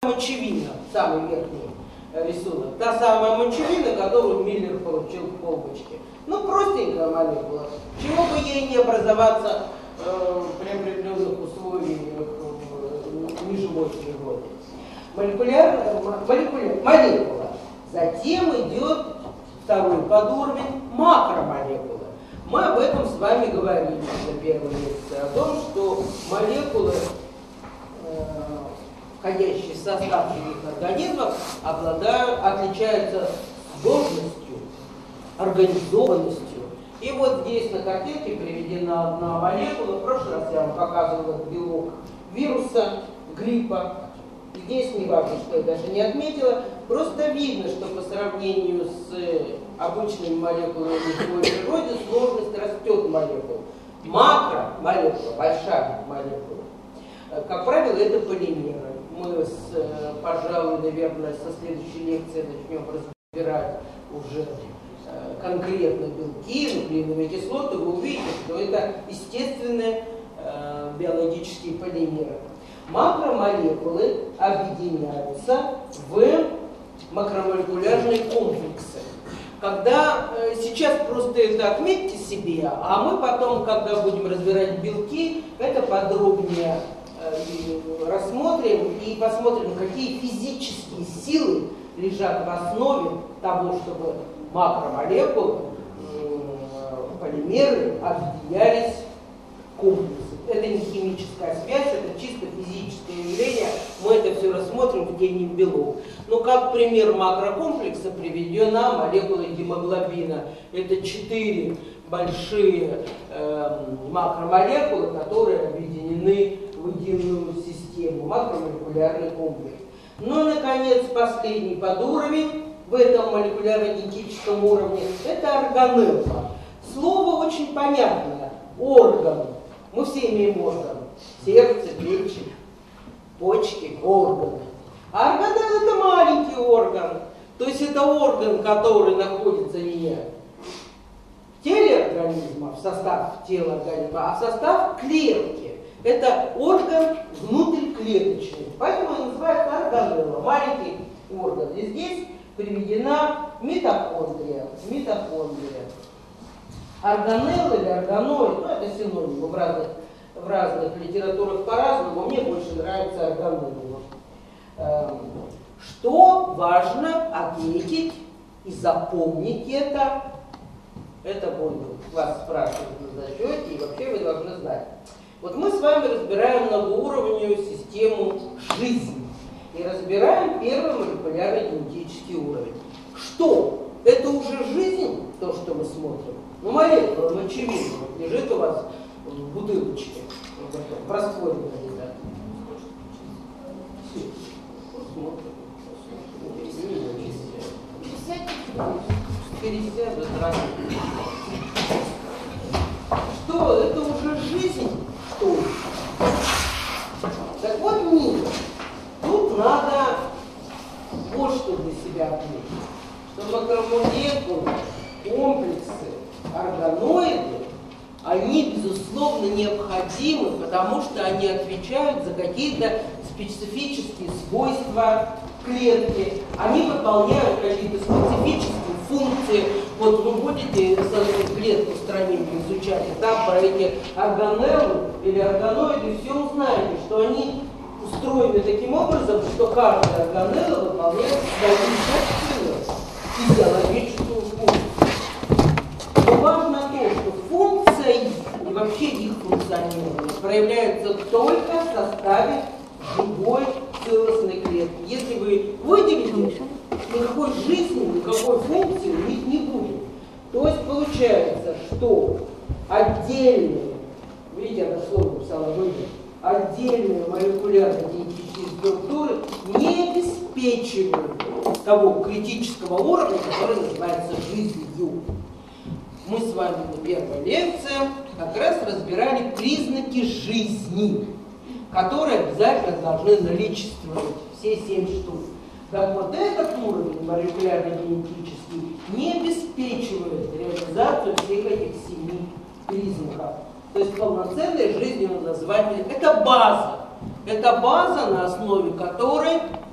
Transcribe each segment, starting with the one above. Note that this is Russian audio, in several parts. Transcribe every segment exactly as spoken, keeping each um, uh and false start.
мочевина, самый верхний рисунок, та самая мочевина, которую Миллер получил в колбочке. Ну, простенькая молекула. Чего бы ей не образоваться э, при определенных условиях в неживой природе. Молекулярная молекуля, молекула. Затем идет второй подуровень макромолекулы. Мы об этом с вами говорили на первой лекции, о том, что молекулы, э, входящие в состав живых организмов, обладают, отличаются сложностью, организованностью. И вот здесь на картинке приведена одна молекула. В прошлый раз я вам показывала белок вируса, гриппа. Здесь не важно, что я даже не отметила. Просто видно, что по сравнению с обычными молекулами в живой природе сложность растет молекул. Макромолекула, большая молекула, как правило, это полимеры. Мы, с, пожалуй, наверное, со следующей лекции начнем разбирать уже конкретно белки, нуклеиновые кислоты. Вы увидите, что это естественные э, биологические полимеры. Макромолекулы объединяются в макромолекулярные комплексы. Когда э, сейчас просто это отметьте себе, а мы потом, когда будем разбирать белки, это подробнее э, рассмотрим и посмотрим, какие физические силы лежат в основе того, чтобы макромолекулы, э, полимеры объединялись в комплексы. Это не химическая связь, это чисто физическое явление. Мы это все рассмотрим в теме белок. Но как пример макрокомплекса приведена молекула гемоглобина. Это четыре большие э, макромолекулы, которые объединены в единую систему. Макромолекулярный комплекс. Ну и, наконец, последний подуровень в этом молекулярно-генетическом уровне – это органелла. Слово очень понятное. Орган. Мы все имеем орган. Сердце, печень, почки, органы. А органелла – это маленький орган. То есть это орган, который находится не в теле организма, в состав тела организма, а в состав клетки. Это орган внутриклеточный. Поэтому он называется органелла. Маленький орган. И здесь приведена митохондрия. Митохондрия. Органелла или органоид, ну это синонимы в разных, в разных литературах по-разному, мне больше нравится органелла. Эм, что важно отметить и запомнить это, это будет вас спрашивать на зачете, и вообще вы должны знать. Вот мы с вами разбираем многоуровневую систему жизни и разбираем первый молекулярный генетический уровень. Что? Это уже жизнь, то, что мы смотрим? Ну, молекула мочевина вот лежит у вас в бутылочке, в растворе. Пересядут, здравствуйте. Что? Это уже жизнь? Что? Так вот, мир. Тут надо вот что для себя отметить. Что макромолекулы, комплексы, органоиды, они, безусловно, необходимы, потому что они отвечают за какие-то специфические свойства клетки. Они выполняют какие-то специфические функции. Вот вы будете клетку страничку изучать, и там про эти органеллы или органоиды все узнаете, что они устроены таким образом, что каждая органелла выполняет свою собственную физиологическую функцию. Но важно то, что функция и вообще их функционирование проявляется только в составе живой целостной клетки. Если вы выделите, никакой жизни, никакой функции у них не будет. То есть получается, что отдельные, видите, я дословно написала вывод, отдельные молекулярно-генетические структуры не обеспечивают того критического уровня, который называется жизнью. Мы с вами на первой лекции как раз разбирали признаки жизни, которые обязательно должны наличествовать, все семь штук. Так вот этот уровень молекулярно-генетический не обеспечивает реализацию всех этих семи признаков. То есть полноценной жизнью назвать это база. Это база, на основе которой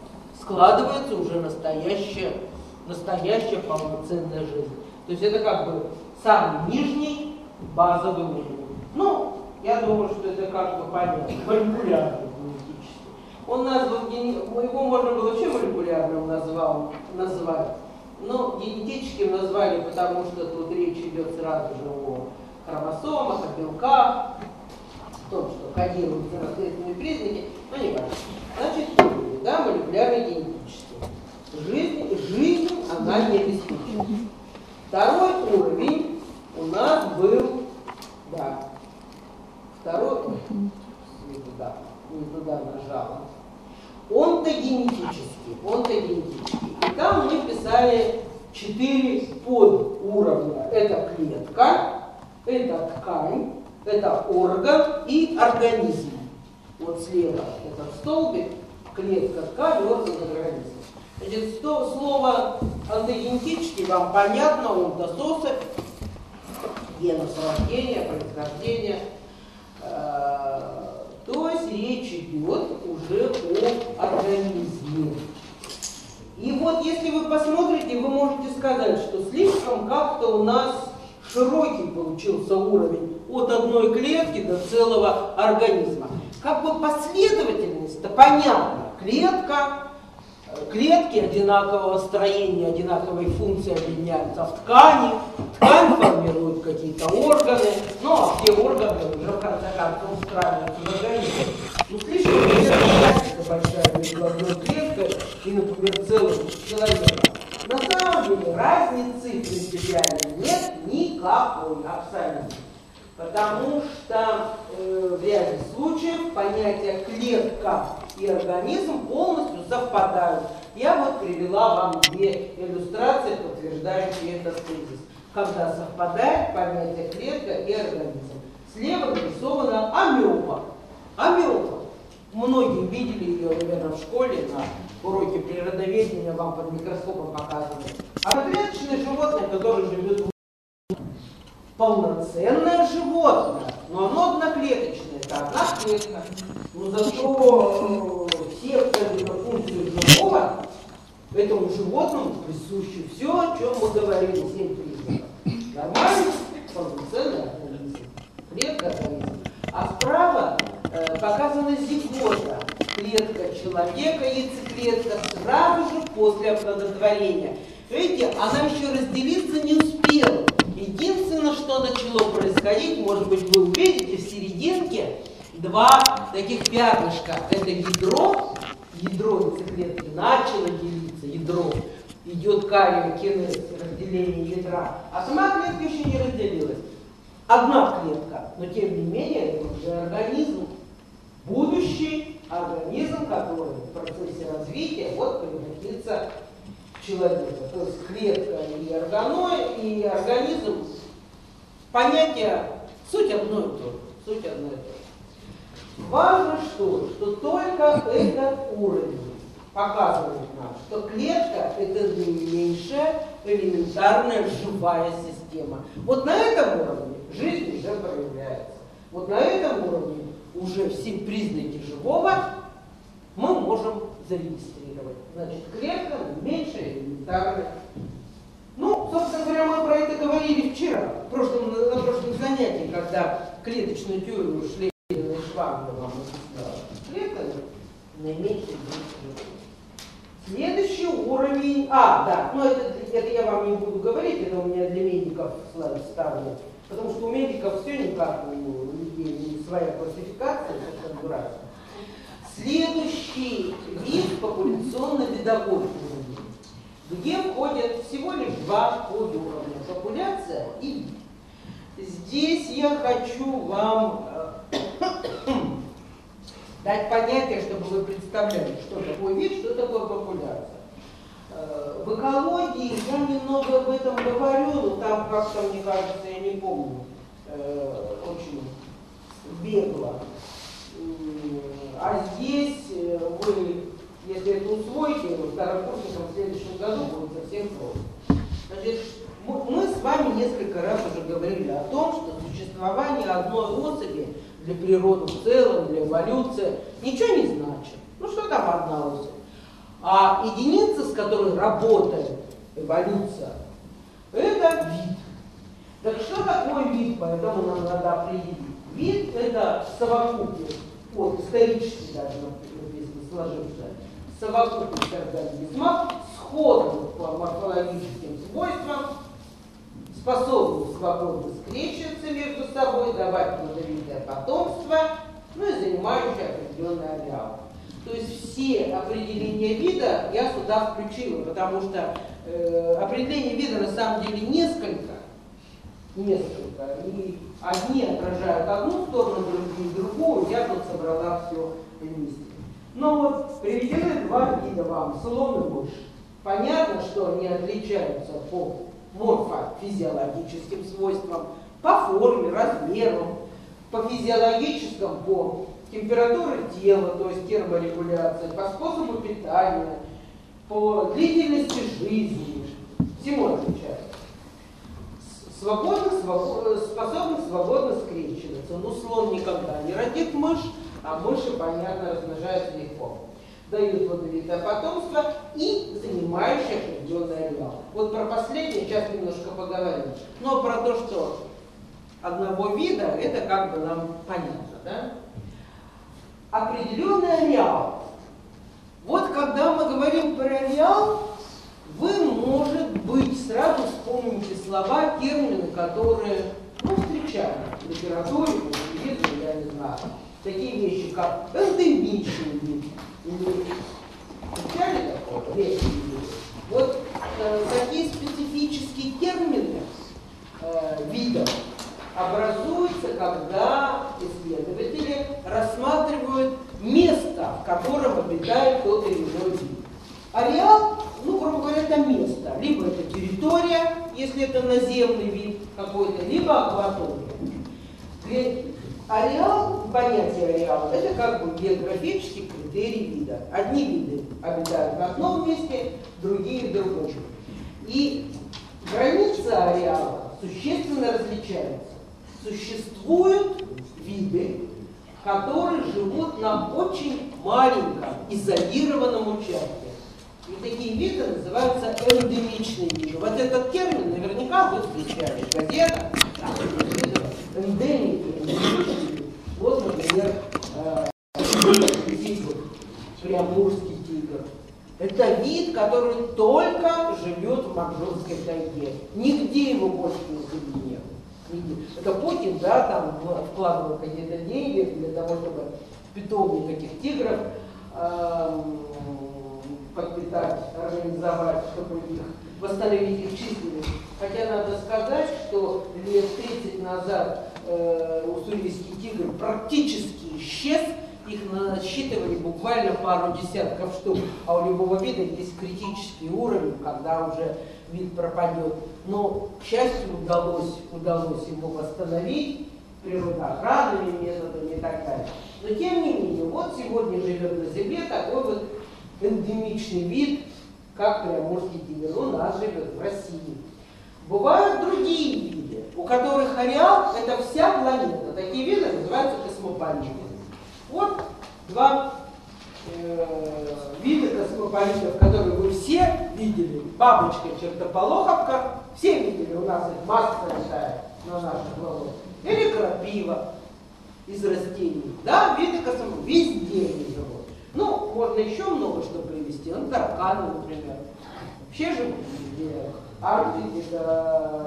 складывается уже настоящая, настоящая полноценная жизнь. То есть это как бы самый нижний базовый уровень. Ну, я думаю, что это как бы понятно. Молекулярный генетический. Он назван, его можно было вообще молекулярным назвал, назвать. Но генетическим назвали, потому что тут речь идет сразу же о хромосомах, о белках, о том, что кодируются наследственные признаки, но не важно. Значит, да, молекулярно-генетический. Жизнь, жизнь она не обеспечена. Второй уровень у нас был, да, второй, не туда, не туда нажала. Онтогенетический, онтогенетический. И там мы писали четыре подуровня. Это клетка, это ткань, это орган и организм. Вот слева этот столбик, клетка, ткань, орган, организм. Значит, слово онтогенетический вам понятно, онтососы, генов рождения, происхождения. То есть речь идет уже о организме. И вот если вы посмотрите, вы можете сказать, что слишком как-то у нас широкий получился уровень от одной клетки до целого организма. Как бы последовательность-то понятна. Клетка, клетки одинакового строения, одинаковой функции объединяются в ткани, ткань формирует какие-то органы, ну а все органы уже в конце концов устраиваются в организме. Ну слишком это большая между одной клеткой и, например, целым человеком. На самом деле разницы принципиальной нет никакой, абсолютно. Потому что э, в ряде случаев понятия клетка и организм полностью совпадают. Я вот привела вам две иллюстрации, подтверждающие этот тезис. Когда совпадает понятие клетка и организм. Слева нарисована амеба. Амеба. Многие видели ее, наверное, в школе на уроке природоведения, вам под микроскопом показывали. Одноклеточное животное, которое живет в полноценное животное, но оно одноклеточное, это одна клетка. Но зато все функции живого этому животному присущи все, о чем мы говорили, семь признаков. Нормальный, полноценный организм, клетка организм. А справа э, показана зигота, клетка человека, яйцеклетка, сразу же после оплодотворения. Видите, она еще разделиться не успела. Единственное, что начало происходить, может быть, вы увидите в серединке два таких пятнышка. Это ядро, ядро яйцеклетки начало делиться, ядро. Идет кариокинез, разделение ядра, а сама клетка еще не разделилась. Одна клетка, но тем не менее это уже организм, будущий организм, который в процессе развития вот превратится в человека. То есть клетка и органой, и организм, понятие, суть одно и то же, суть одно и то же. Важно что, что только этот уровень показывает нам, что клетка – это наименьшая элементарная живая система. Вот на этом уровне жизнь уже проявляется. Вот на этом уровне уже все признаки живого мы можем зарегистрировать. Значит, клетка меньшая элементарная. Ну, собственно говоря, мы про это говорили вчера, в прошлом, на прошлом занятии, когда клеточную теорию шли на Шварна вам объясняла. Клетка наименьшая живая. Следующий уровень, а, да, но это, это я вам не буду говорить, это у меня для медиков слайд ставлю, потому что у медиков все никак, у людей своя классификация, совершенно дурацкая. Следующий вид популяционно-видовой уровень, где входят всего лишь два подуровня, популяция и вид. Здесь я хочу вам дать понятие, чтобы вы представляли, что такое вид, что такое популяция. В экологии я немного об этом говорю, но там как-то, мне кажется, я не помню, очень бегло. А здесь вы, если это усвоите, второкурсникам в следующем году будет совсем просто. Значит, мы с вами несколько раз уже говорили о том, что существование одной особи для природы в целом, для эволюции, ничего не значит. Ну что там одна особь? А единица, с которой работает эволюция, это вид. Так что такое вид? Поэтому нам надо определить. Вид – это совокупность, вот исторически даже написано, сложился, совокупность организмов, сходных по морфологическим свойствам, способных свободно скрещиваться между собой, давать плодовитое потомство, ну и занимающие определенный ареал. То есть все определения вида я сюда включила, потому что э, определение вида на самом деле несколько, несколько, и одни отражают одну сторону, другие другую, я тут собрала все вместе. Но вот приведены два вида вам, слон и мышь. Понятно, что они отличаются по морфофизиологическим свойствам, по форме, размеру, по физиологическому, по температуре тела, то есть терморегуляции, по способу питания, по длительности жизни, всему отличаются. Свободно, свободно, способны свободно скрещиваться. Ну, слон никогда не родит мышь, а мыши, понятно, размножаются легко. Дают плодовитое потомство и занимающие определенный ареал. Вот про последнее сейчас немножко поговорим. Но про то, что одного вида, это как бы нам понятно, да? Определенный ареал. Вот когда мы говорим про ареал, вы, может быть, сразу вспомните слова, термины, которые, ну, встречали в литературе, в телевизоре, я не знаю. Такие вещи, как эндемичный вид. Встречали такое? Вот э, такие специфические термины э, видов образуются, когда исследователи рассматривают место, в котором обитает тот или иной вид. Ареал, ну, грубо говоря, это место. Либо это территория, если это наземный вид какой-то, либо акватория. Ареал, понятие ареала, это как бы географический критерий вида. Одни виды обитают в одном месте, другие в другом. И граница ареала существенно различается. Существуют виды, которые живут на очень маленьком, изолированном участке. И такие виды называются эндемичные виды. Вот этот термин наверняка вы встречали в газетах. Эндемики, эндемичные. Вот, например, тигр, приамурский тигр. Это вид, который только живет в Манчжурской тайге. Нигде его больше не нет. Это Путин, да, там вкладывал какие-то деньги для того, чтобы питомник таких тигров э, подпитать, организовать, чтобы их восстановить их численность. Хотя надо сказать, что лет тридцать назад э, уссурийский тигр практически исчез, их насчитывали буквально пару десятков штук, а у любого вида есть критический уровень, когда уже вид пропадет. Но, к счастью, удалось, удалось его восстановить природоохранными методами и так далее. Но, тем не менее, вот сегодня живет на Земле такой вот эндемичный вид, как приамурский тигр. У нас живет в России. Бывают другие виды, у которых ареал – это вся планета. Такие виды называются космополитами. Вот два э, вида космополитов, которые вы все видели. Бабочка чертополоховка, все видели, у нас их масса летает на наших головах. Или крапива из растений. Да, виды космополитов, везде они живут. Ну, можно еще много что привести. Ну, тараканы, например. Вообще живут везде. Арктика,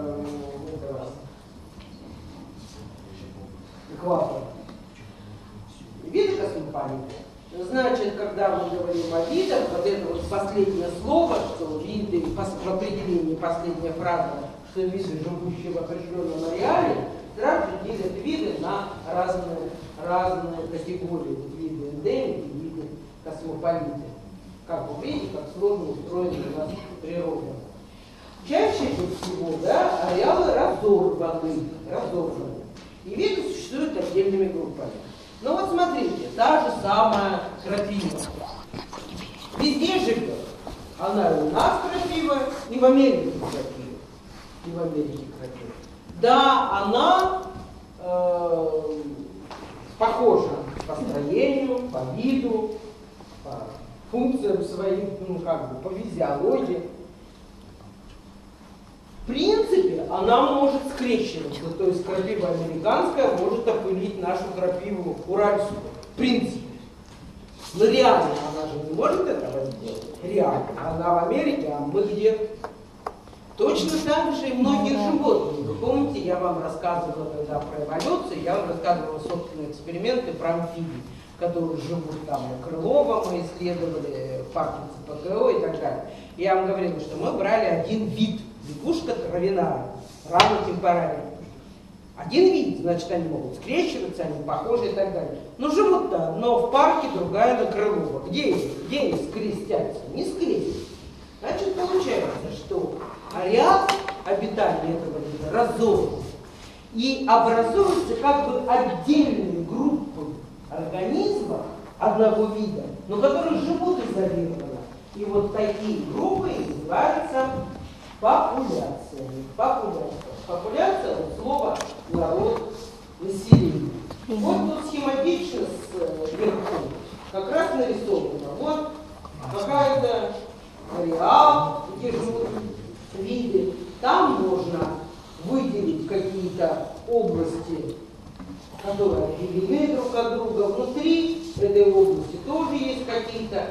экватор. Виды космополиты. Значит, когда мы говорим о видах, вот это вот последнее слово, что виды, в определении последняя фраза, что виды, живущие в определенном ареале, сразу делят виды на разные, разные категории. Виды эндемики, виды космополиты. Как вы видите, как сложно устроена у нас природа. Чаще всего, да, ареалы разорваны, разорваны. И виды существуют отдельными группами. Ну вот смотрите, та же самая крапива. Везде живет. Она и у нас крапива, и в Америке крапива. И в Америке крапива. Да, она э, похожа по строению, по виду, по функциям своим, ну как бы, по физиологии. В принципе, она может скрещиваться, то есть крапива американская может опылить нашу крапиву уральскую. В принципе. Но реально она же не может этого сделать. Реально. Она в Америке, а мы где? Точно так же и многие животные. Вы помните, я вам рассказывала тогда про эволюцию, я вам рассказывала собственные эксперименты про амфибий, которые живут там на Крылова, мы исследовали в парке ЦПКО и так далее. Я вам говорила, что мы брали один вид, лягушка травяная, ранотемпоральная. Один вид, значит, они могут скрещиваться, они похожи и так далее. Но живут там, но в парке другая на Крылова. Где, где они скрестятся? Не скрестятся. Значит, получается, что ареал обитания этого вида разорван. И образуются как бы отдельные группы организмов одного вида, но которые живут изолированно. И вот такие группы называются популяциями. Популяция. Популяция – слово народ, население. Вот тут схематично сверху как раз нарисовано. Вот какая-то ареал, где живут виды. Там можно выделить какие-то области, которые отделены друг от друга. Внутри этой области тоже есть какие-то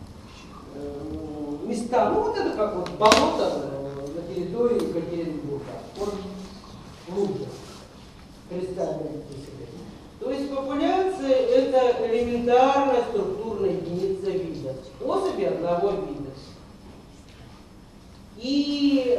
э, места. Ну вот это как вот болото на территории Екатеринбурга. Вот глубже. Представляете себе. То есть популяция – это элементарная структурная единица вида. Особи одного вида. И,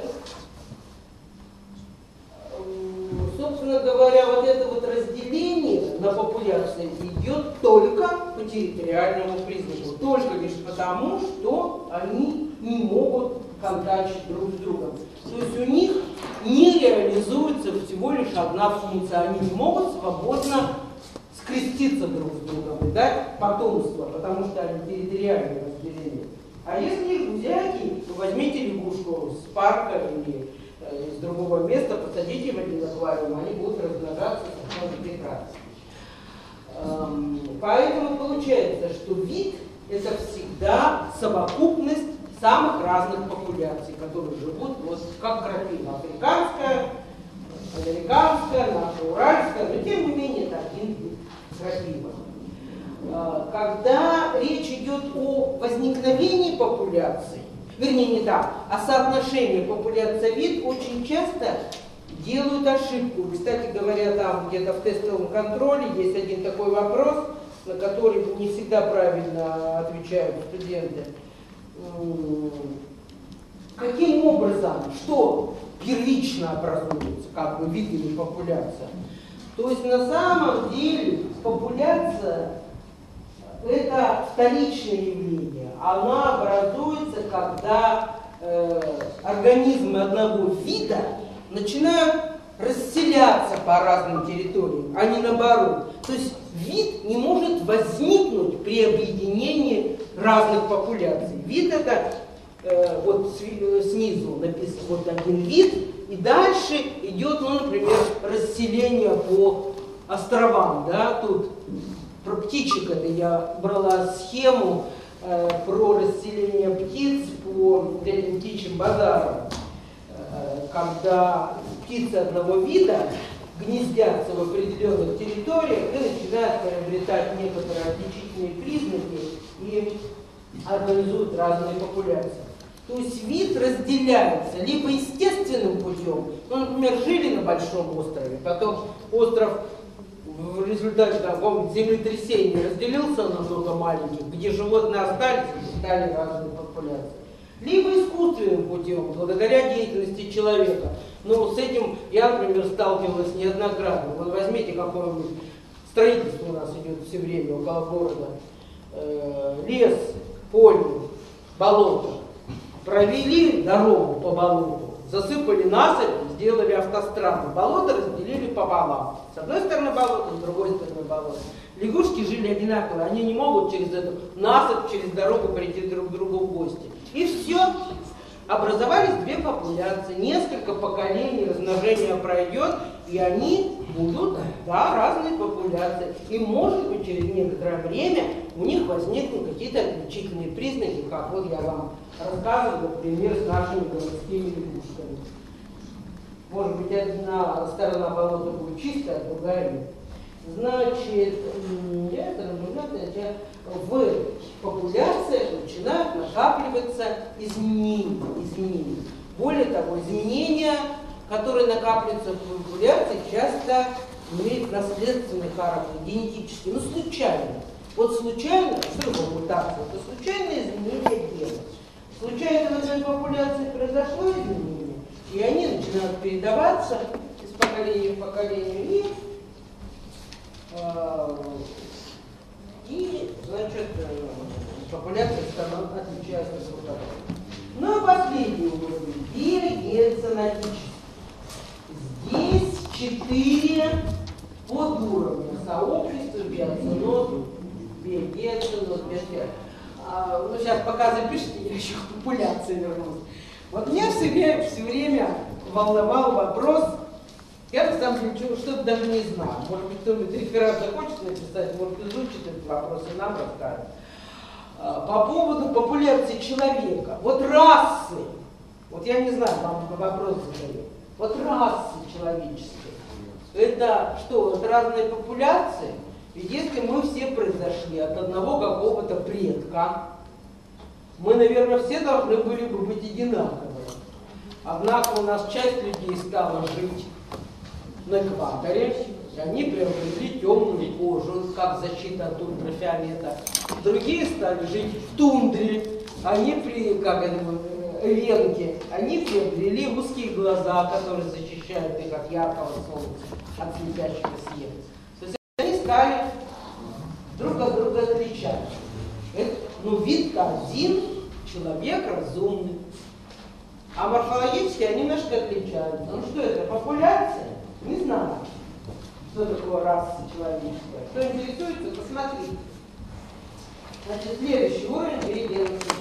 собственно говоря, вот это вот разделение на популяции идет только по территориальному признаку. Только лишь потому, что они не могут контактировать друг с другом. То есть у них не реализуется всего лишь одна функция. Они не могут свободно скреститься друг с другом и дать потомство, потому что они территориально разделены. А если их взять, вы возьмите лягушку с парка или э, из другого места, посадите в один аквариум, они будут размножаться совершенно прекрасно. Эм, поэтому получается, что вид – это всегда совокупность самых разных популяций, которые живут, вот как крапива, африканская, американская, наша уральская, но тем не менее это один вид крапива. Когда речь идет о возникновении популяций, вернее не так, о соотношении популяция-вид, очень часто делают ошибку. Кстати говоря, там где-то в тестовом контроле есть один такой вопрос, на который не всегда правильно отвечают студенты. Каким образом, что первично образуется, как бы вид или популяция? То есть на самом деле популяция – это вторичное явление. Она образуется, когда э, организмы одного вида начинают расселяться по разным территориям, а не наоборот. То есть вид не может возникнуть при объединении разных популяций. Вид – это э, вот снизу написано вот один вид, и дальше идет, ну, например, расселение по островам. Да? Тут про птичек это я брала схему э, про расселение птиц по этим птичьим базарам. Э, когда птицы одного вида гнездятся в определенных территориях и начинают приобретать некоторые отличительные признаки и организуют разные популяции. То есть вид разделяется либо естественным путем, ну, например, жили на большом острове, потом остров в результате такого землетрясения разделился на много маленьких, где животные остались и стали разные популяции. Либо искусственным путем, благодаря деятельности человека. Ну, с этим я, например, сталкивалась неоднократно. Вот возьмите какое-нибудь строительство у нас идет все время около города. Э, лес, поле, болото. Провели дорогу по болоту, засыпали насыпь, сделали автостраду. Болото разделили пополам. С одной стороны болото, с другой стороны болото. Лягушки жили одинаково, они не могут через эту насыпь, через дорогу прийти друг к другу в гости. И все. образовались две популяции, несколько поколений размножения пройдет, и они будут, да, разные популяции. И может быть через некоторое время у них возникнут какие-то отличительные признаки, как вот я вам рассказывал, например, с нашими городскими лягушками. Может быть, одна сторона болота будет чистая, а другая нет. Значит, я это наблюдаю, в популяциях начинают накапливаться изменения, изменения. Более того, изменения, которые накапливаются в популяции, часто имеют наследственный характер, генетический, но случайно. Вот случайно, что такое мутация? Это случайное изменение гена. Случайно в этой популяции произошло изменение, и они начинают передаваться из поколения в поколение, и, э, и значит, э, популяция отличается друг от друга. Ну и последний уровень, биогенетический. Здесь четыре подуровня: сообщества, биоценоз, биогенценоз, биосфера. А, ну, сейчас пока запишите, я еще к популяции вернусь. Вот меня все время, все время волновал вопрос, я на самом деле что-то даже не знаю. Может быть, кто-нибудь реферат захочет написать, может, изучит этот вопрос и нам расскажет. А, по поводу популяции человека. Вот расы, вот я не знаю, вам вопрос задаю. Вот расы человеческие, это что, это разные популяции? Ведь если мы все произошли от одного какого-то предка, мы, наверное, все должны были бы быть одинаковые. Однако у нас часть людей стала жить на экваторе, и они приобрели темную кожу, как защита от ультрафиолета. Другие стали жить в тундре, они при, как это, венки, они приобрели узкие глаза, которые защищают их от яркого солнца, от слепящего света. То есть они стали друг от друга отличаться. Это, ну, вид-то один, человек разумный. А морфологически они немножко отличаются. Ну что это, популяция? Не знаю, что такое раса человеческая. Кто интересуется, посмотрите. Значит, следующий уровень биогенетический.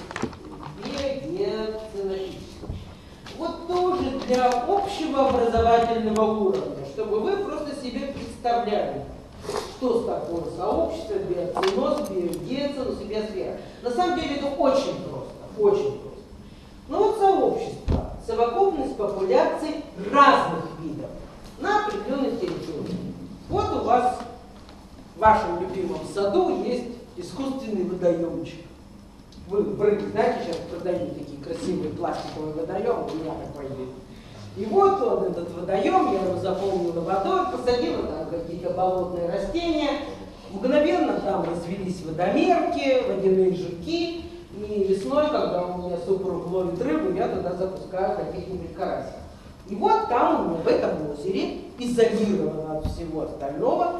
Вот тоже для общего образовательного уровня, чтобы вы просто себе представляли, что такое сообщество, биоценоз, биогенценоз и биосфера. На самом деле это очень просто, очень просто. Но вот сообщество, совокупность популяций разных видов на определенной территории. Вот у вас в вашем любимом саду есть искусственный водоемчик. Вы в рынке, знаете, сейчас продают такие красивые пластиковые водоемы, у меня такой есть. И вот он, этот водоем, я его заполнила водой, посадила там какие-то болотные растения, мгновенно там развелись водомерки, водяные жуки, и весной, когда у меня супруг ловит рыбу, я туда запускаю каких-нибудь карасиков. И вот там у меня в этом озере, изолированно от всего остального,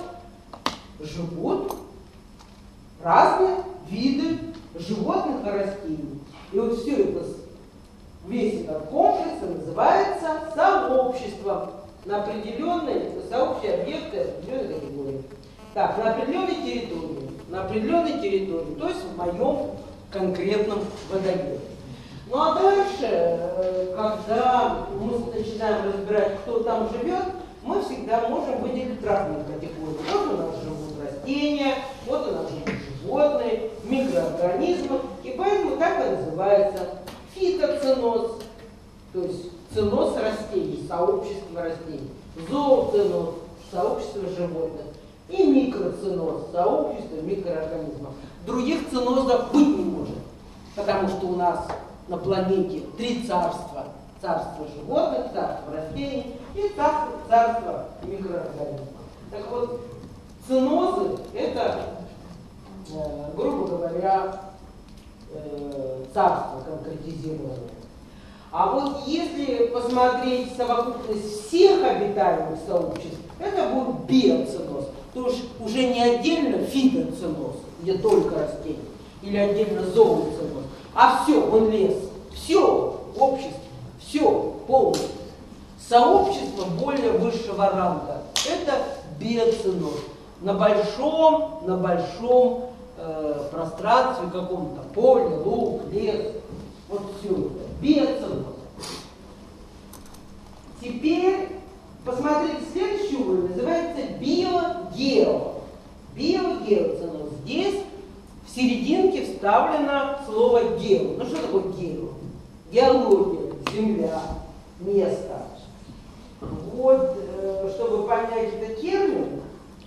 живут разные виды животных и растений. И вот все это, весь этот комплекс называется сообществом на определенные, сообщие объекты определенной категории. Так, на определенной территории, на определенной территории, то есть в моем конкретном водоеме. Ну а дальше, когда мы начинаем разбирать, кто там живет, мы всегда можем выделить разные категории. Вот у нас живут растения, вот у нас живут животные, микроорганизмы, и поэтому так и называется фитоценоз, то есть ценоз растений, сообщество растений, зооценоз, сообщество животных, и микроценоз, сообщество микроорганизмов. Других ценозов быть не может, потому что у нас на планете три царства. Царство животных, царство растений и царство, царство микроорганизмов. Так вот, ценозы – это, э, грубо говоря, э, царство конкретизированное. А вот если посмотреть совокупность всех обитаемых сообществ, это будет биоценоз. То есть уже не отдельно фитоценоз, где только растения, или отдельно зооценоз, а все, он лес, все общество. Все, полностью. Сообщество более высшего ранга. Это биоценоз. На большом, на большом э, пространстве, каком-то поле, луг, лес. Вот все это. Биоценоз. геология, земля, место. Вот, чтобы понять этот термин,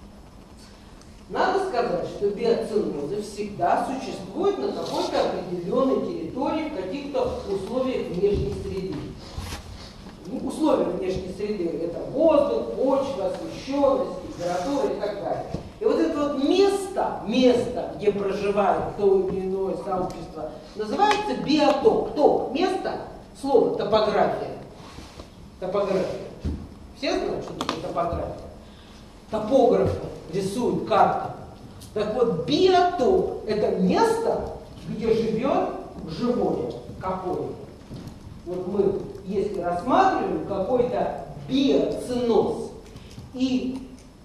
надо сказать, что биоценозы всегда существуют на какой-то определенной территории, в каких-то условиях внешней среды. Ну, условия внешней среды – это воздух, почва, освещенность, температура и так далее. И вот это вот место, место, где проживает то или иное сообщество, называется биотоп. Топ – место, слово топография. Топография. Все знают, что такое топография? Топографы рисуют карты. Так вот, биотоп – это место, где живет живое. Какое? Вот мы, если рассматриваем какой-то биоценоз, и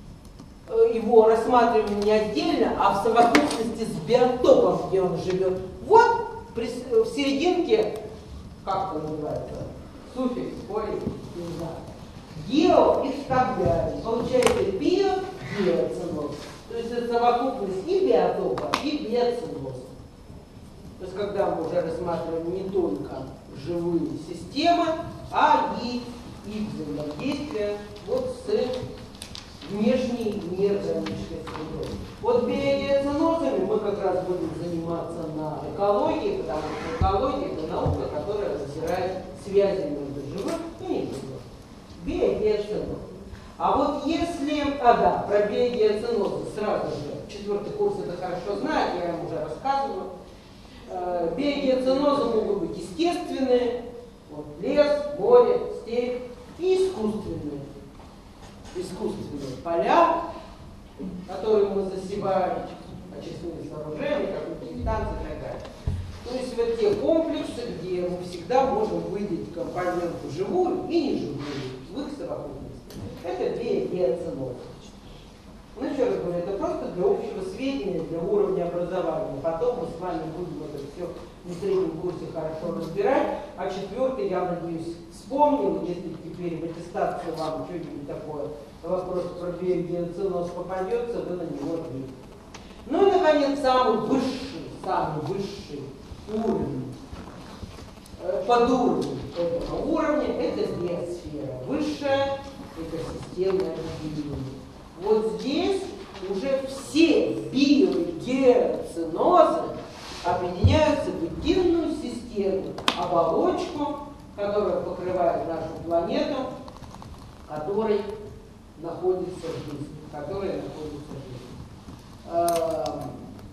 его рассматриваем не отдельно, а в совокупности с биотопом, где он живет, вот в серединке, как это называется, суффикс, корень, не знаю, гео и вставляем. Получается био, биоценоз. То есть это совокупность и биотопа, и биоценоз. То есть когда мы уже рассматриваем не только живые системы, а и их взаимодействие вот с внешней неорганической средой. Вот биоценозами мы как раз будем заниматься на экологии, потому что экология – это наука, которая разбирает связи между живым и неживым. Биогеоценоз. А вот если, а да, про биогеоценозы сразу же, четвертый курс это хорошо знает, я им уже рассказываю. Биогеоценозы могут быть естественные, вот, лес, море, степь, и искусственные. Искусственные поля, которые мы засеваем, очистные сооружения, как станции и так далее. То есть вот те комплексы, где мы всегда можем выделить компоненту живую и неживую в их совокупности. Это биогеоценозы. Ну, еще раз говорю, это просто для общего сведения, для уровня образования. Потом мы с вами будем это все на третьем курсе хорошо разбирать, а четвертый, я надеюсь, вспомнил, если теперь в аттестацию вам что-нибудь такое, вопрос про биогеоценоз попадется, вы на него ответите. Ну и, наконец, самый высший, самый высший уровень, э, подуровень этого уровня, это биосфера, высшая экосистемная биология. Вот здесь уже все биогеоценозы объединяются в единую систему, оболочку, которая покрывает нашу планету, в которой находится жизнь, в которой находится жизнь.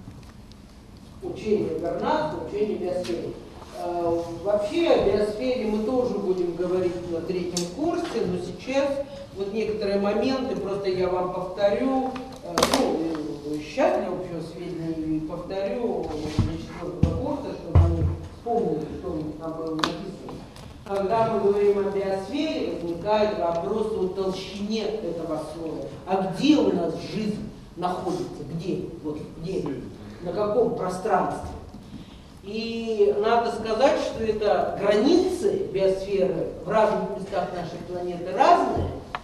Учение Бернатса, учение биосферы. Вообще о биосфере мы тоже будем говорить на третьем курсе, но сейчас вот некоторые моменты просто я вам повторю, ну, сейчас для общего сведения и повторю для четвертого курса, чтобы они вспомнили, что у них там было написано. Когда мы говорим о биосфере, возникает вопрос о толщине этого слова. А где у нас жизнь находится? Где? Вот где? На каком пространстве? И надо сказать, что это границы биосферы в разных местах нашей планеты разные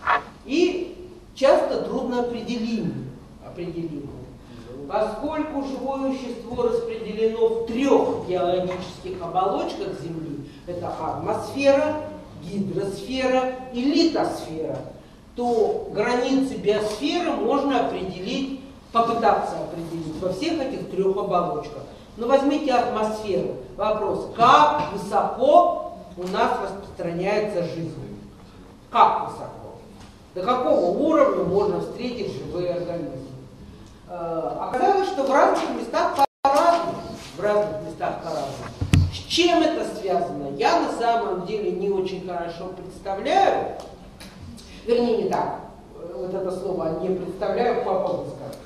и часто трудно определимы. определимы. Поскольку живое вещество распределено в трех геологических оболочках Земли, это атмосфера, гидросфера и литосфера, то границы биосферы можно определить, попытаться определить во всех этих трех оболочках. Но возьмите атмосферу. Вопрос, как высоко у нас распространяется жизнь? Как высоко? До какого уровня можно встретить живые организмы? Оказалось, что в разных местах по-разному. В разных местах по-разному. С чем это связано? Я на самом деле не очень хорошо представляю. Вернее, не так. Вот это слово не представляю, попозже скажу.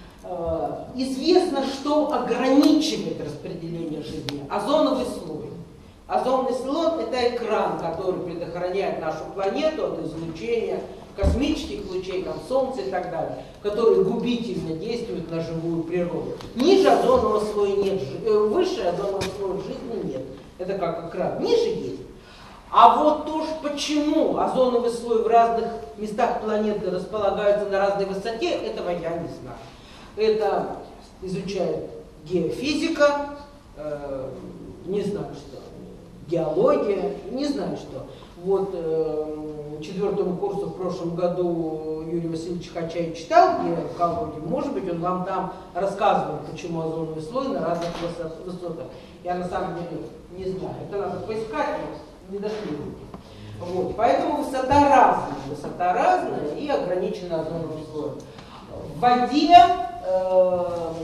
Известно, что ограничивает распределение жизни. Озоновый слой. Озоновый слой – это экран, который предохраняет нашу планету от излучения космических лучей, там, Солнца и так далее, которые губительно действуют на живую природу. Ниже озонового слоя нет, выше озонового слоя жизни нет. Это как экран. Ниже есть. А вот то, почему озоновый слой в разных местах планеты располагается на разной высоте, этого я не знаю. Это изучает геофизика, э, не знаю что, геология, не знаю что. Вот э, четвертому курсу в прошлом году Юрий Васильевич Хачаев читал геокологию, может быть, он вам там рассказывал, почему озоновый слой на разных высотах. Я на самом деле не знаю, это надо поискать, но не дошли руки. Вот, поэтому высота разная, высота разная и ограничена озоновым слоем. В воде э,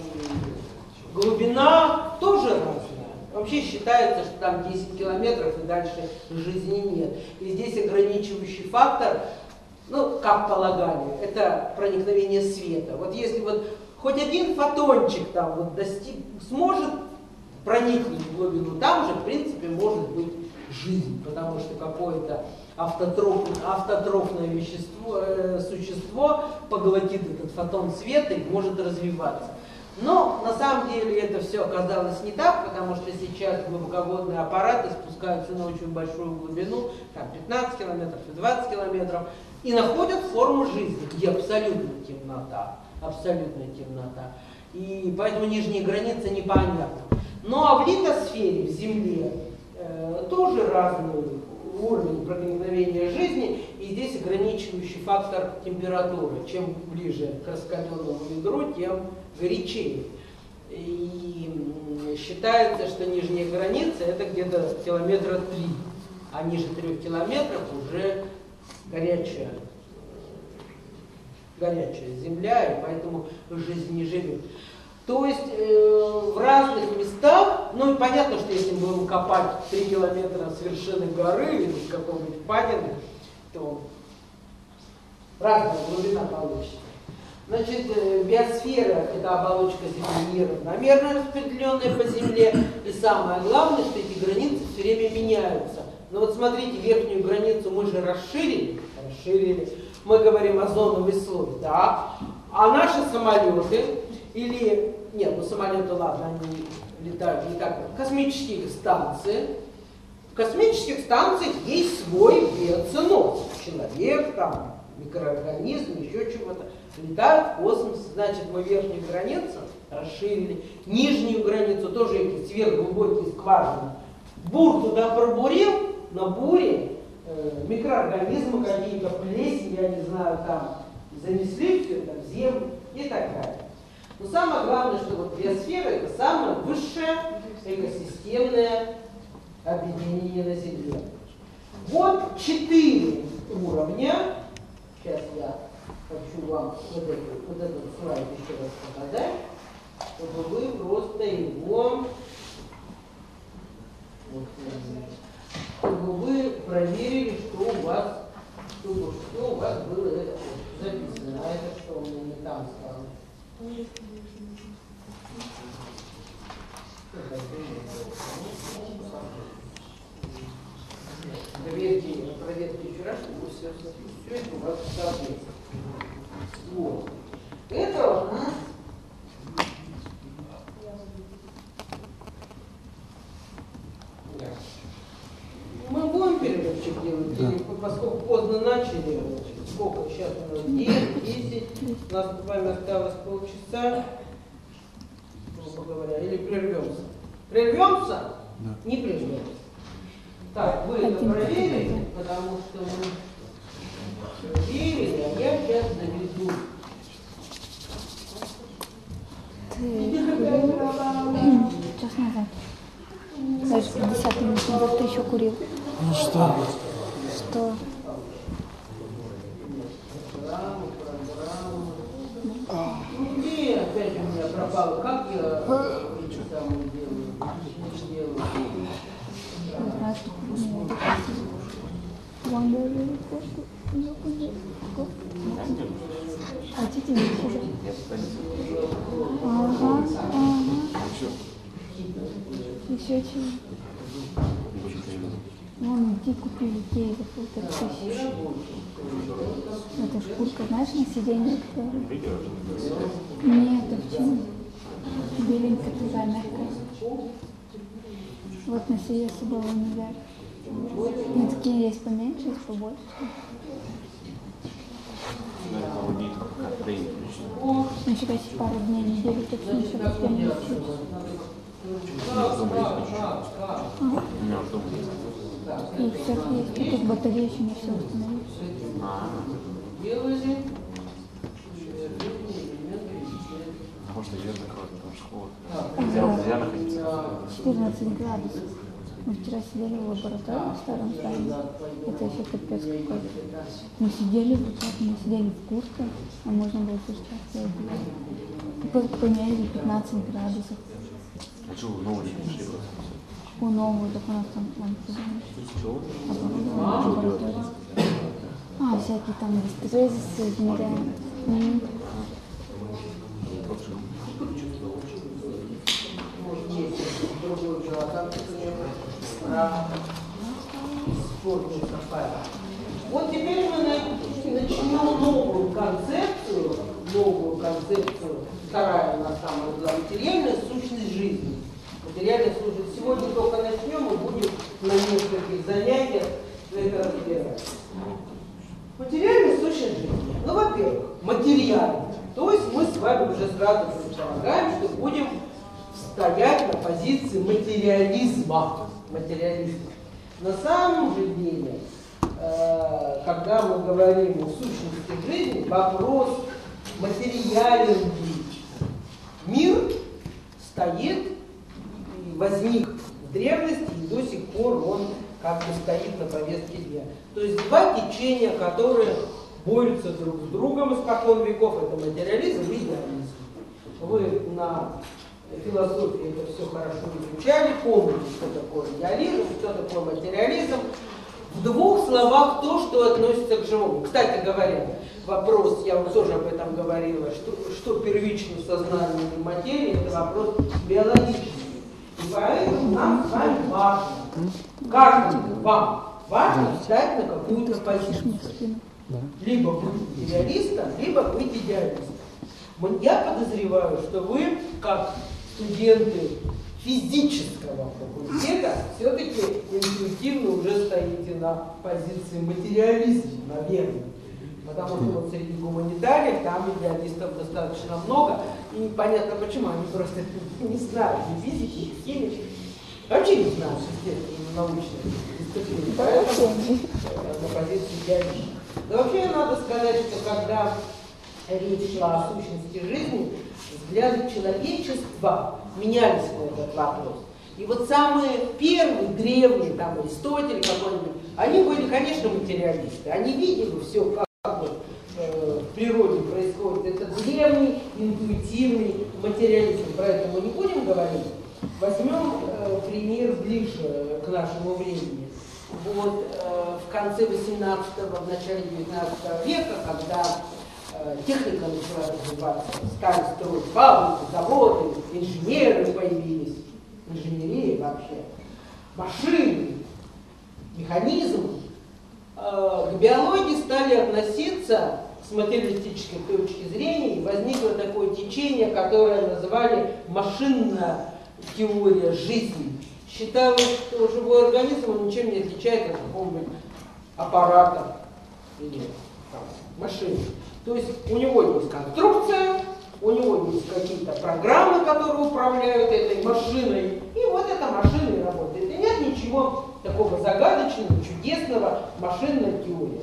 глубина тоже разная. Вообще считается, что там десять километров и дальше жизни нет. И здесь ограничивающий фактор, ну, как полагали, это проникновение света. Вот если вот хоть один фотончик там вот достиг, сможет проникнуть в глубину, там же, в принципе, может быть жизнь, потому что какое-то автотроф, автотрофное вещество, э, существо поглотит этот фотон света и может развиваться. Но на самом деле это все оказалось не так, потому что сейчас глубоководные аппараты спускаются на очень большую глубину, там пятнадцать километров и двадцать километров, и находят форму жизни, где абсолютная темнота, абсолютная темнота. И поэтому нижняя граница непонятна. Ну а в литосфере, в Земле, э, тоже разный уровень проникновения жизни, и здесь ограничивающий фактор температуры. Чем ближе к раскаленному ядру, тем горячее. И считается, что нижняя граница это где-то километра три, а ниже трех километров уже горячая, горячая земля, и поэтому жизнь не живет. То есть э, в разных местах, ну и понятно, что если мы будем копать три километра с вершины горы или с какого-нибудь падины, то разная глубина получится. Значит, э, биосфера – это оболочка Земли неравномерно распределенная по Земле, и самое главное, что эти границы все время меняются. Но вот смотрите, верхнюю границу мы же расширили, расширили, мы говорим озоновый слой, да, а наши самолеты или, нет, ну самолеты, ладно, они летают не так, космические станции. В космических станциях есть свой биоценоз. Человек, там, микроорганизм, еще чего-то. Летают в космосе, значит, мы верхнюю границу расширили. Нижнюю границу тоже эти сверхглубокие скважины. Бур туда пробурил, на буре э, микроорганизмы какие-то, плесень, я не знаю, там, занесли все это в землю и так далее. Но самое главное, что вот биосфера – это самое высшее экосистемное объединение на Земле. Вот четыре уровня. Сейчас я хочу вам вот, это, вот этот слайд еще раз показать, чтобы вы просто его, вот, чтобы вы проверили, что у вас, чтобы, что у вас было это записано. А это что у меня не там стало? Проверьте, проверьте еще раз, чтобы все, все это у вас соответствует. Вот. Это у нас мы будем перерывчик делать, да. Поскольку поздно начали, сколько сейчас у нас девять, десять, у нас с вами осталось полчаса, грубо говоря, или прервемся. Прервемся? Да. Не прервемся. Так, вы это проверили, потому что мы проверили, а я сейчас доведу. Ты час назад. Даже пятьдесят минут назад ты еще курил. Ну что? Что? Ну где опять у меня пропало? Как я эти самые делаю? делаю? Хотите еще? Ага, ага. Еще чего? Вон, где купили те за полторы тысячи. Это шкурка, знаешь, на сиденье которая? Нет, это почему? Беленькая такая мягкая. Вот на себе особого не взяли. Ну, такие есть поменьше, есть побольше. Ну, еще если пару дней, неделю, так что еще постоянно учиться. У меня дома есть. И все есть, только батарея еще не все установили. Делали. Можно ее закрыть, потому что школа. Нельзя, нельзя находиться. четырнадцать градусов. Мы вчера сидели в лаборатории в старом здании. Это еще капец какой-то. Мы сидели вот так, мы сидели в куртках, а можно было слушать. Только померили пятнадцать градусов. А что вы нового не пришли просто? У нового, так у нас там оборудование. А, всякие там гистерезисы измеряем. М-м. Вот теперь мы начнем новую концепцию, новую концепцию, вторая на самом деле, материальная сущность жизни. Материальная сущность. Сегодня только начнем и будем на нескольких занятиях это разбирать. Материальная сущность жизни. Ну, во-первых, материальная. То есть мы с вами уже сразу предполагаем, что будем стоять на позиции материализма. Материализма. На самом же деле, э, когда мы говорим о сущности жизни, вопрос материален ли мир стоит и возник в древности, и до сих пор он как бы стоит на повестке дня. То есть два течения, которые борются друг с другом испокон веков, это материализм и идеализм. Вы на философии это все хорошо изучали, помните, что такое идеализм, что такое материализм. В двух словах то, что относится к живому. Кстати говоря, вопрос, я вам тоже об этом говорила, что, что первично в сознании и материи, это вопрос биологический. И поэтому нам с вами важно, каждому вам важно встать на какую-то позицию. Либо быть материалистом, либо быть идеалистом. Я подозреваю, что вы, как студенты физического факультета, все-таки интуитивно уже стоите на позиции материализма, наверное. Потому что вот среди гуманитариев там идеалистов достаточно много, и непонятно почему, они просто не знают ни физики, ни химики, вообще не знают, естественно, научные дисциплины. Поэтому на позиции идеализма. Да вообще надо сказать, что когда речь шла о сущности жизни, взгляды человечества менялись на этот вопрос. И вот самые первые, древние, там Аристотель какой-нибудь, они были, конечно, материалисты. Они видели все, как вот, э, в природе происходит. Это древний, интуитивный материализм. Про это мы не будем говорить. Возьмем э, пример ближе к нашему времени. Вот э, в конце восемнадцатого, в начале девятнадцатого века, когда э, техника начала развиваться, стали строить фабрики, заводы, инженеры появились, инженерия вообще, машины, механизм, э, к биологии стали относиться с материалистической точки зрения, и возникло такое течение, которое называли машинная теория жизни. Считалось, что живой организм он ничем не отличается от какого-нибудь аппарата или там, машины. То есть у него есть конструкция, у него есть какие-то программы, которые управляют этой машиной, и вот эта машина и работает. И нет ничего такого загадочного, чудесного, машинной теории.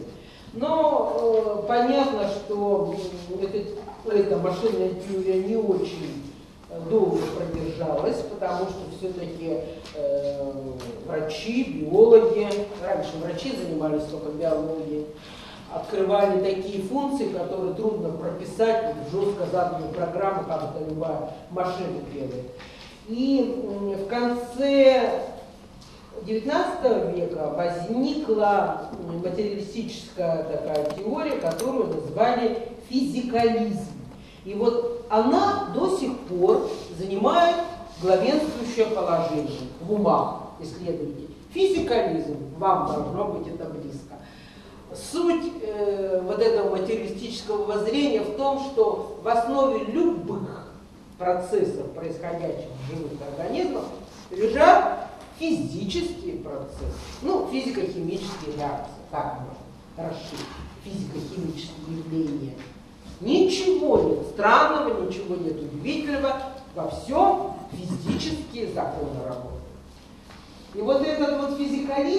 Но э, понятно, что эта, эта машинная теория не очень долго продержалась, потому что все-таки э, врачи, биологи, раньше врачи занимались только биологией, открывали такие функции, которые трудно прописать в жестко заданную программу, как это любая машина делает. И э, в конце девятнадцатого века возникла материалистическая такая теория, которую назвали физикализм. И вот она до сих пор занимает главенствующее положение в умах исследователей. Физикализм, вам должно быть это близко. Суть э, вот этого материалистического воззрения в том, что в основе любых процессов, происходящих в живых организмах, лежат физические процессы, ну, физико-химические реакции, так можно расширить, физико-химические явления. Ничего нет странного, ничего нет удивительного, во всем физические законы работают. И вот этот вот физикализм,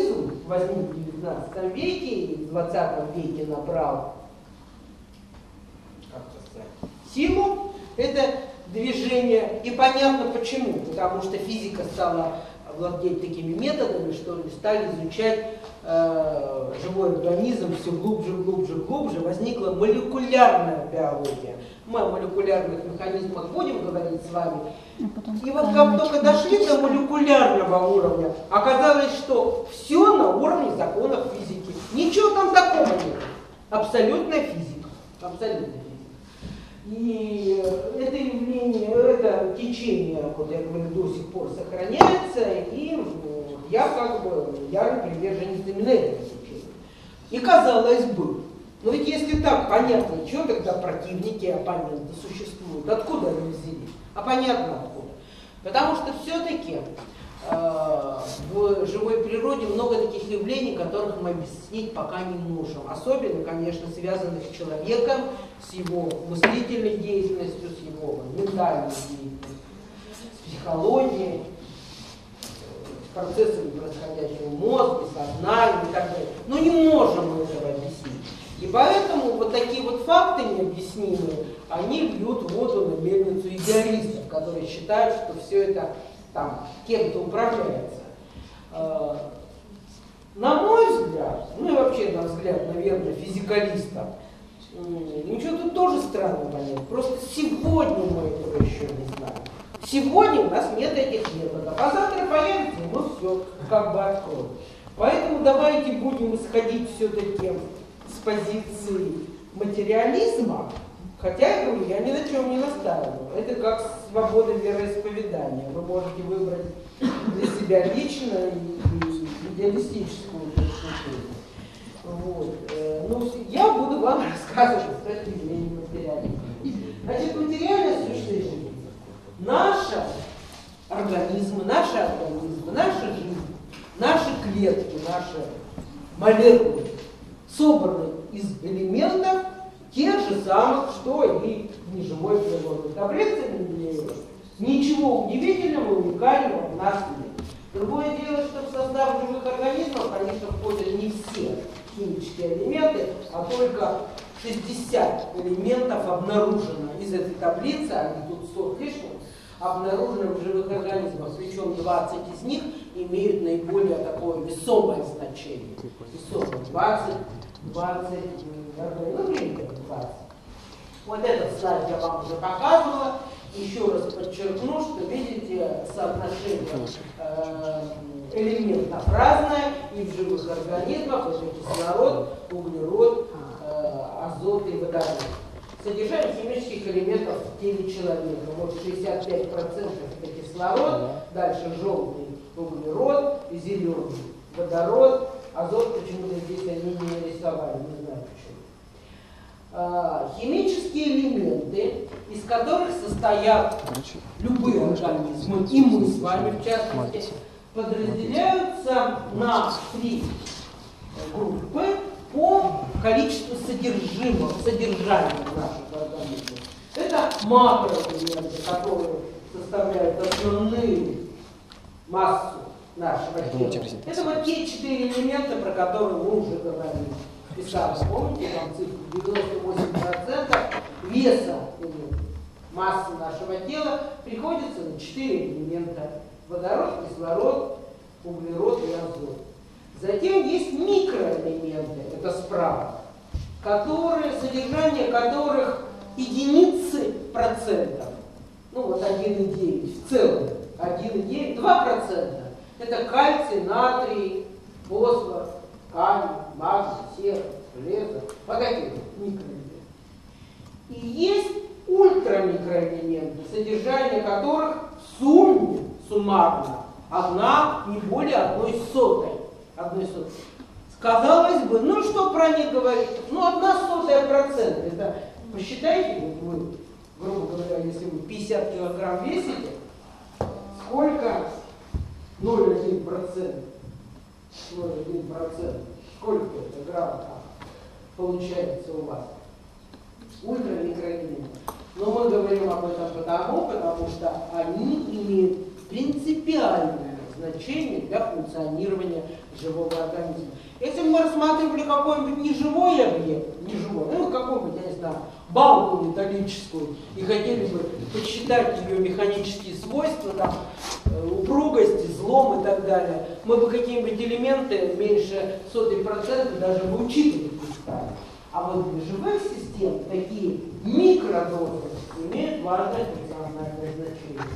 возник в девятнадцатом веке и в двадцатом веке набрал, как сказать, силу, это движение. И понятно почему. Потому что физика стала владеть такими методами, что стали изучать э, живой организм все глубже, глубже, глубже. Возникла молекулярная биология. Мы о молекулярных механизмах будем говорить с вами. И вот как только дошли до молекулярного уровня, оказалось, что все на уровне законов физики. Ничего там такого нет. Абсолютная физика. Абсолютная физика. И это явление, это течение, вот я говорю, до сих пор сохраняется, и я как бы ярый приверженец именно этого течения. И казалось бы, но ведь если так понятно, что тогда противники и оппоненты существуют, откуда они взялись? А понятно откуда. Потому что все-таки э, в живой природе много таких явлений, которых мы объяснить пока не можем. Особенно, конечно, связанных с человеком, с его мыслительной деятельностью, с его ментальной деятельностью, с психологией, с процессами, происходящими в мозге, сознании и так далее. Но не можем мы этого объяснить. И поэтому вот такие вот факты необъяснимые, они льют воду на мельницу идеалистов, которые считают, что все это там кем-то управляется. На мой взгляд, ну и вообще на взгляд, наверное, физикалистов, ничего тут тоже странного нет. Просто сегодня мы этого еще не знаем. Сегодня у нас нет этих методов. А завтра появится, ну все, как бы откроем. Поэтому давайте будем исходить все-таки с позиции материализма, хотя, я говорю, я ни на чем не настаиваю. Это как свобода вероисповедания. Вы можете выбрать для себя лично и идеалистическую точку зрения. Вот. Ну, я буду вам рассказывать с точки зрения материализма. Значит, материальная сущность жизни. Наши организмы, наши организмы, наша жизнь, наши клетки, наши молекулы собраны из элементов тех же самых, что и в неживой природе. Таблица Менделеева. Ничего удивительного, уникального в нас нет. Другое дело, что в состав живых организмов, конечно, входят не все химические элементы, а только шестьдесят элементов обнаружено из этой таблицы, а тут сто лишних, обнаружено в живых организмах. Причем двадцать из них имеют наиболее такое весомое значение. Весомое. двадцать, двадцать, ну, двадцать. Вот этот слайд я вам уже показывала. Еще раз подчеркну, что видите, соотношение э, элементов разное и в живых организмах. Это кислород, углерод, э, азот и водород. Содержание химических элементов в теле человека. Вот шестьдесят пять процентов это кислород, дальше желтый углерод, зеленый водород, азот почему-то здесь они не нарисовали, не знаю почему. А, химические элементы, из которых состоят любые организмы, и мы с вами в частности, подразделяются на три группы по количеству содержимого, содержания наших организмов. Это макроэлементы, которые составляют основную массу нашего тела. Это вот те четыре элемента, про которые мы уже говорили. Писали, помните, там цифру девяносто восемь процентов веса или массы нашего тела приходится на четыре элемента. Водород, кислород, углерод и азот. Затем есть микроэлементы, это справа, которые, содержание которых единицы процентов. Ну вот один и девять в целом, один и девять, два процента. Это кальций, натрий, фосфор, калий, магний, серый, железо. Вот такие микроэлементы. И есть ультрамикроэлементы, содержание которых в сумме, суммарно, одна, не более одной сотой. Одной сотой. Казалось бы, ну что про них говорить? Ну одна сотая процента. Это посчитайте, вот вы, грубо говоря, если вы пятьдесят килограмм весите, сколько ноль целых один процент? ноль целых один процент. Сколько это грамм получается у вас? Ультрамикроэлементы. Но мы говорим об этом потому, потому что они имеют принципиальное значение для функционирования живого организма. Если мы рассматривали какой-нибудь неживой объект, неживой, ну какой-нибудь, я не знаю, балку металлическую, и хотели бы подсчитать ее механические свойства, там, упругость, излом и так далее, мы бы какие-нибудь элементы меньше сотой процента даже бы учитывать не стали. А вот для живых систем такие микродозы имеют важное функциональное значение.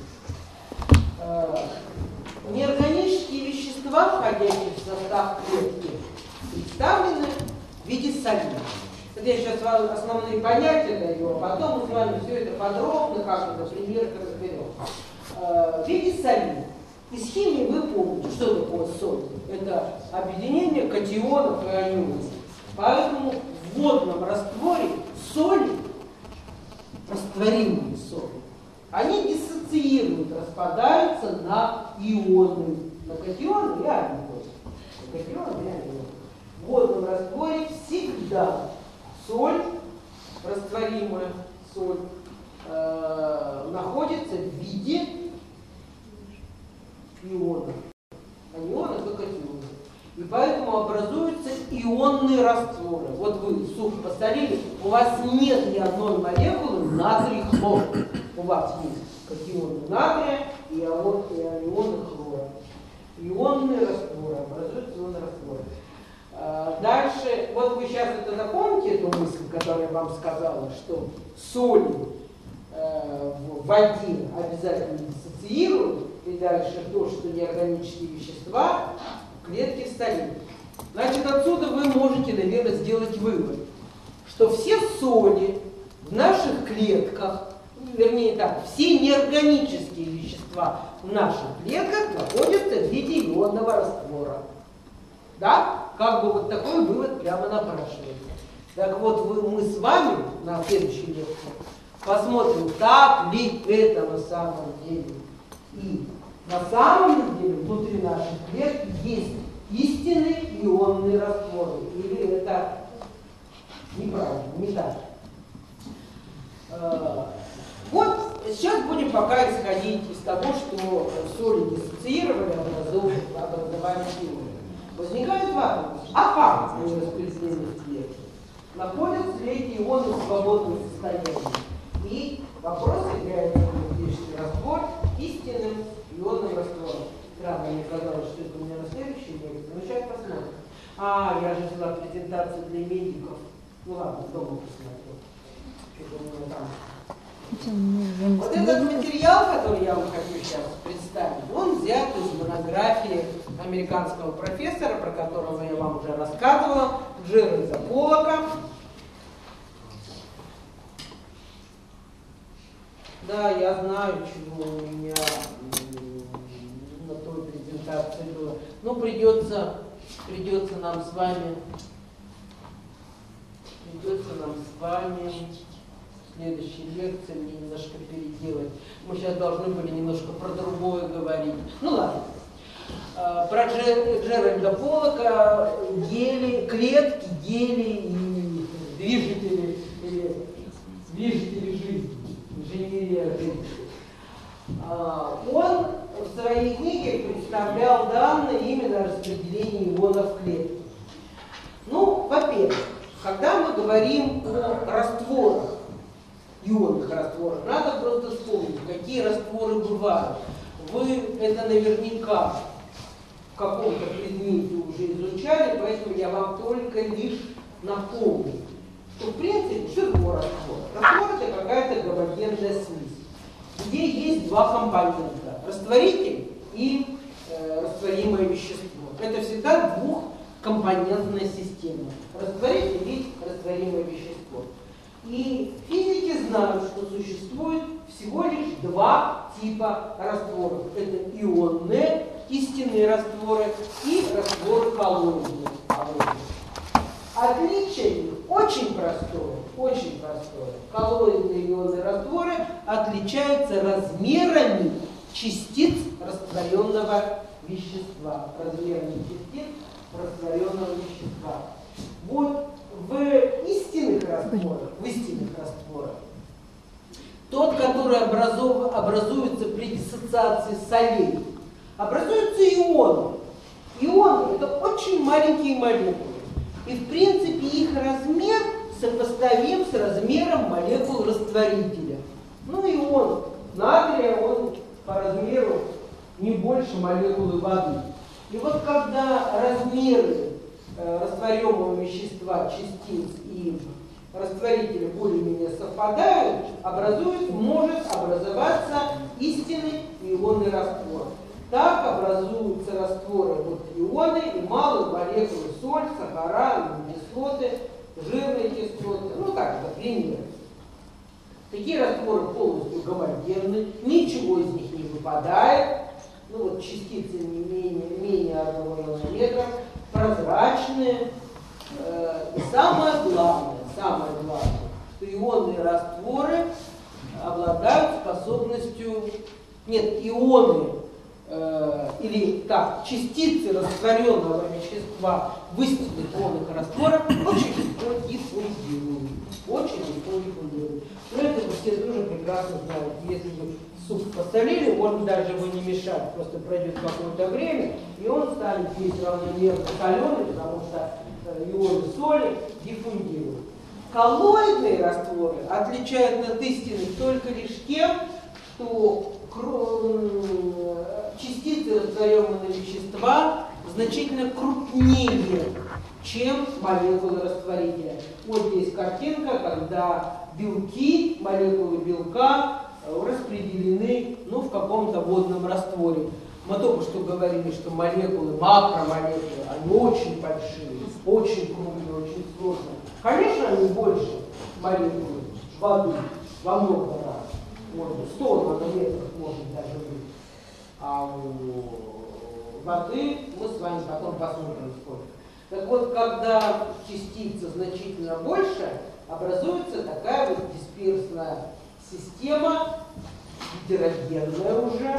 Неорганические вещества, входящие в состав клетки, представлены в виде соли. Это я сейчас вам основные понятия даю, а потом мы с вами все это подробно, как это, примерно разберем. В виде соли. Из химии вы помните, что такое соль. Это объединение катионов и анионов. Поэтому в водном растворе соли, растворимые соли, они диссоциируют, распадаются на ионы, на катионы и анионы. На катионы и анионы. В водном растворе всегда соль, растворимая соль, э, находится в виде ионов. Анионов и катионов. И поэтому образуются ионные растворы. Вот вы суп посолили, у вас нет ни одной молекулы натрий хлор. У вас есть катионы натрия и анионы хлора. Ионные растворы, образуются ионные растворы. Дальше, вот вы сейчас это запомните, эту мысль, которую я вам сказала, что соли э, в воде обязательно диссоциируют, и дальше то, что неорганические вещества в клетке в соли. Значит, отсюда вы можете, наверное, сделать вывод, что все соли в наших клетках, вернее так, все неорганические вещества в наших клетках находятся в виде ионного раствора. Да? Как бы вот такой вывод прямо напрашивается. Так вот, вы, мы с вами на следующей лекции посмотрим, так ли это на самом деле. И на самом деле внутри наших клеток есть истинные ионные растворы. Или это неправильно, не так. Вот сейчас будем пока исходить из того, что соли диссоциировали, образовали, образовали ионы. Возникает вопрос, а как они распределены в клетке? Находятся ли эти ионы в свободном состоянии? И вопрос, является ли здешний раствор истинным ионным раствором. Правда, мне казалось, что это у меня на следующей лекции, но сейчас посмотрим. А, я же взяла презентацию для медиков. Ну ладно, дома посмотрю. Что-то у меня там. Вот этот материал, который я вам хочу сейчас представить, он взят из монографии американского профессора, про которого я вам уже рассказывала, Джеральда Поллока. Да, я знаю, чего у меня на той презентации было. Но придется, придется нам с вами, придется нам с вами следующей лекции мне немножко переделать. Мы сейчас должны были немножко про другое говорить. Ну ладно. Про Джеральда Поллока, гели, клетки, гели и движители, или движители жизни, инженерия жизни. Он в своей книге представлял данные именно о распределении ионов в клетке. Ну, во-первых, когда мы говорим о растворах, ионных растворах, надо просто вспомнить, какие растворы бывают. Вы это наверняка в каком-то предмете уже изучали, поэтому я вам только лишь напомню, что в принципе, что такое раствор? Раствор — это какая-то гомогенная смесь, где есть два компонента — растворитель и э, растворимое вещество. Это всегда двухкомпонентная система. Растворитель и растворимое вещество. И физики знают, что существует всего лишь два типа растворов. Это ионные, истинные растворы и растворы коллоидные. Отличие их очень простое, очень простое. Коллоидные ионные растворы отличаются размерами частиц растворенного вещества. Размерами частиц растворенного вещества. Вот в истинных растворах, в истинных растворах, тот, который образов, образуется при диссоциации солей, образуются ионы. Ионы – это очень маленькие молекулы. И, в принципе, их размер сопоставим с размером молекул растворителя. Ну, ион натрия, он по размеру не больше молекулы воды. И вот когда размеры э, растворимого вещества, частиц и растворителя более-менее совпадают, образует, может образоваться истинный ионный раствор. Так образуются растворы вот, ионы и малые молекулы соль, сахара, кислоты, жирные кислоты. Ну так, это пример. Такие растворы полностью гомогенны, ничего из них не выпадает. Ну вот частицы не менее, менее одного нанометра, прозрачные. Э, и самое главное, самое главное, что ионные растворы обладают способностью, нет, ионы, э, или так, частицы растворенного вещества в истинных ионных растворах очень легко диффундируют. Очень легко диффундируют. Но это вы все тоже прекрасно знают. Если вы суп посолили, можно даже его не мешать, просто пройдет какое-то время, и он станет весь равномерно соленый, потому что ионы соли диффундируют. Коллоидные растворы отличают от истинных только лишь тем, что частицы растворенного вещества значительно крупнее, чем молекулы растворителя. Вот здесь картинка, когда белки, молекулы белка распределены ну, в каком-то водном растворе. Мы только что говорили, что молекулы, макромолекулы, они очень большие, очень крупные, очень сложные. Конечно, они больше молекулы воды во много раз. Может, сто нанометров может даже быть. А у воды мы с вами потом посмотрим сколько. Так вот, когда частица значительно больше, образуется такая вот дисперсная система, гетерогенная уже,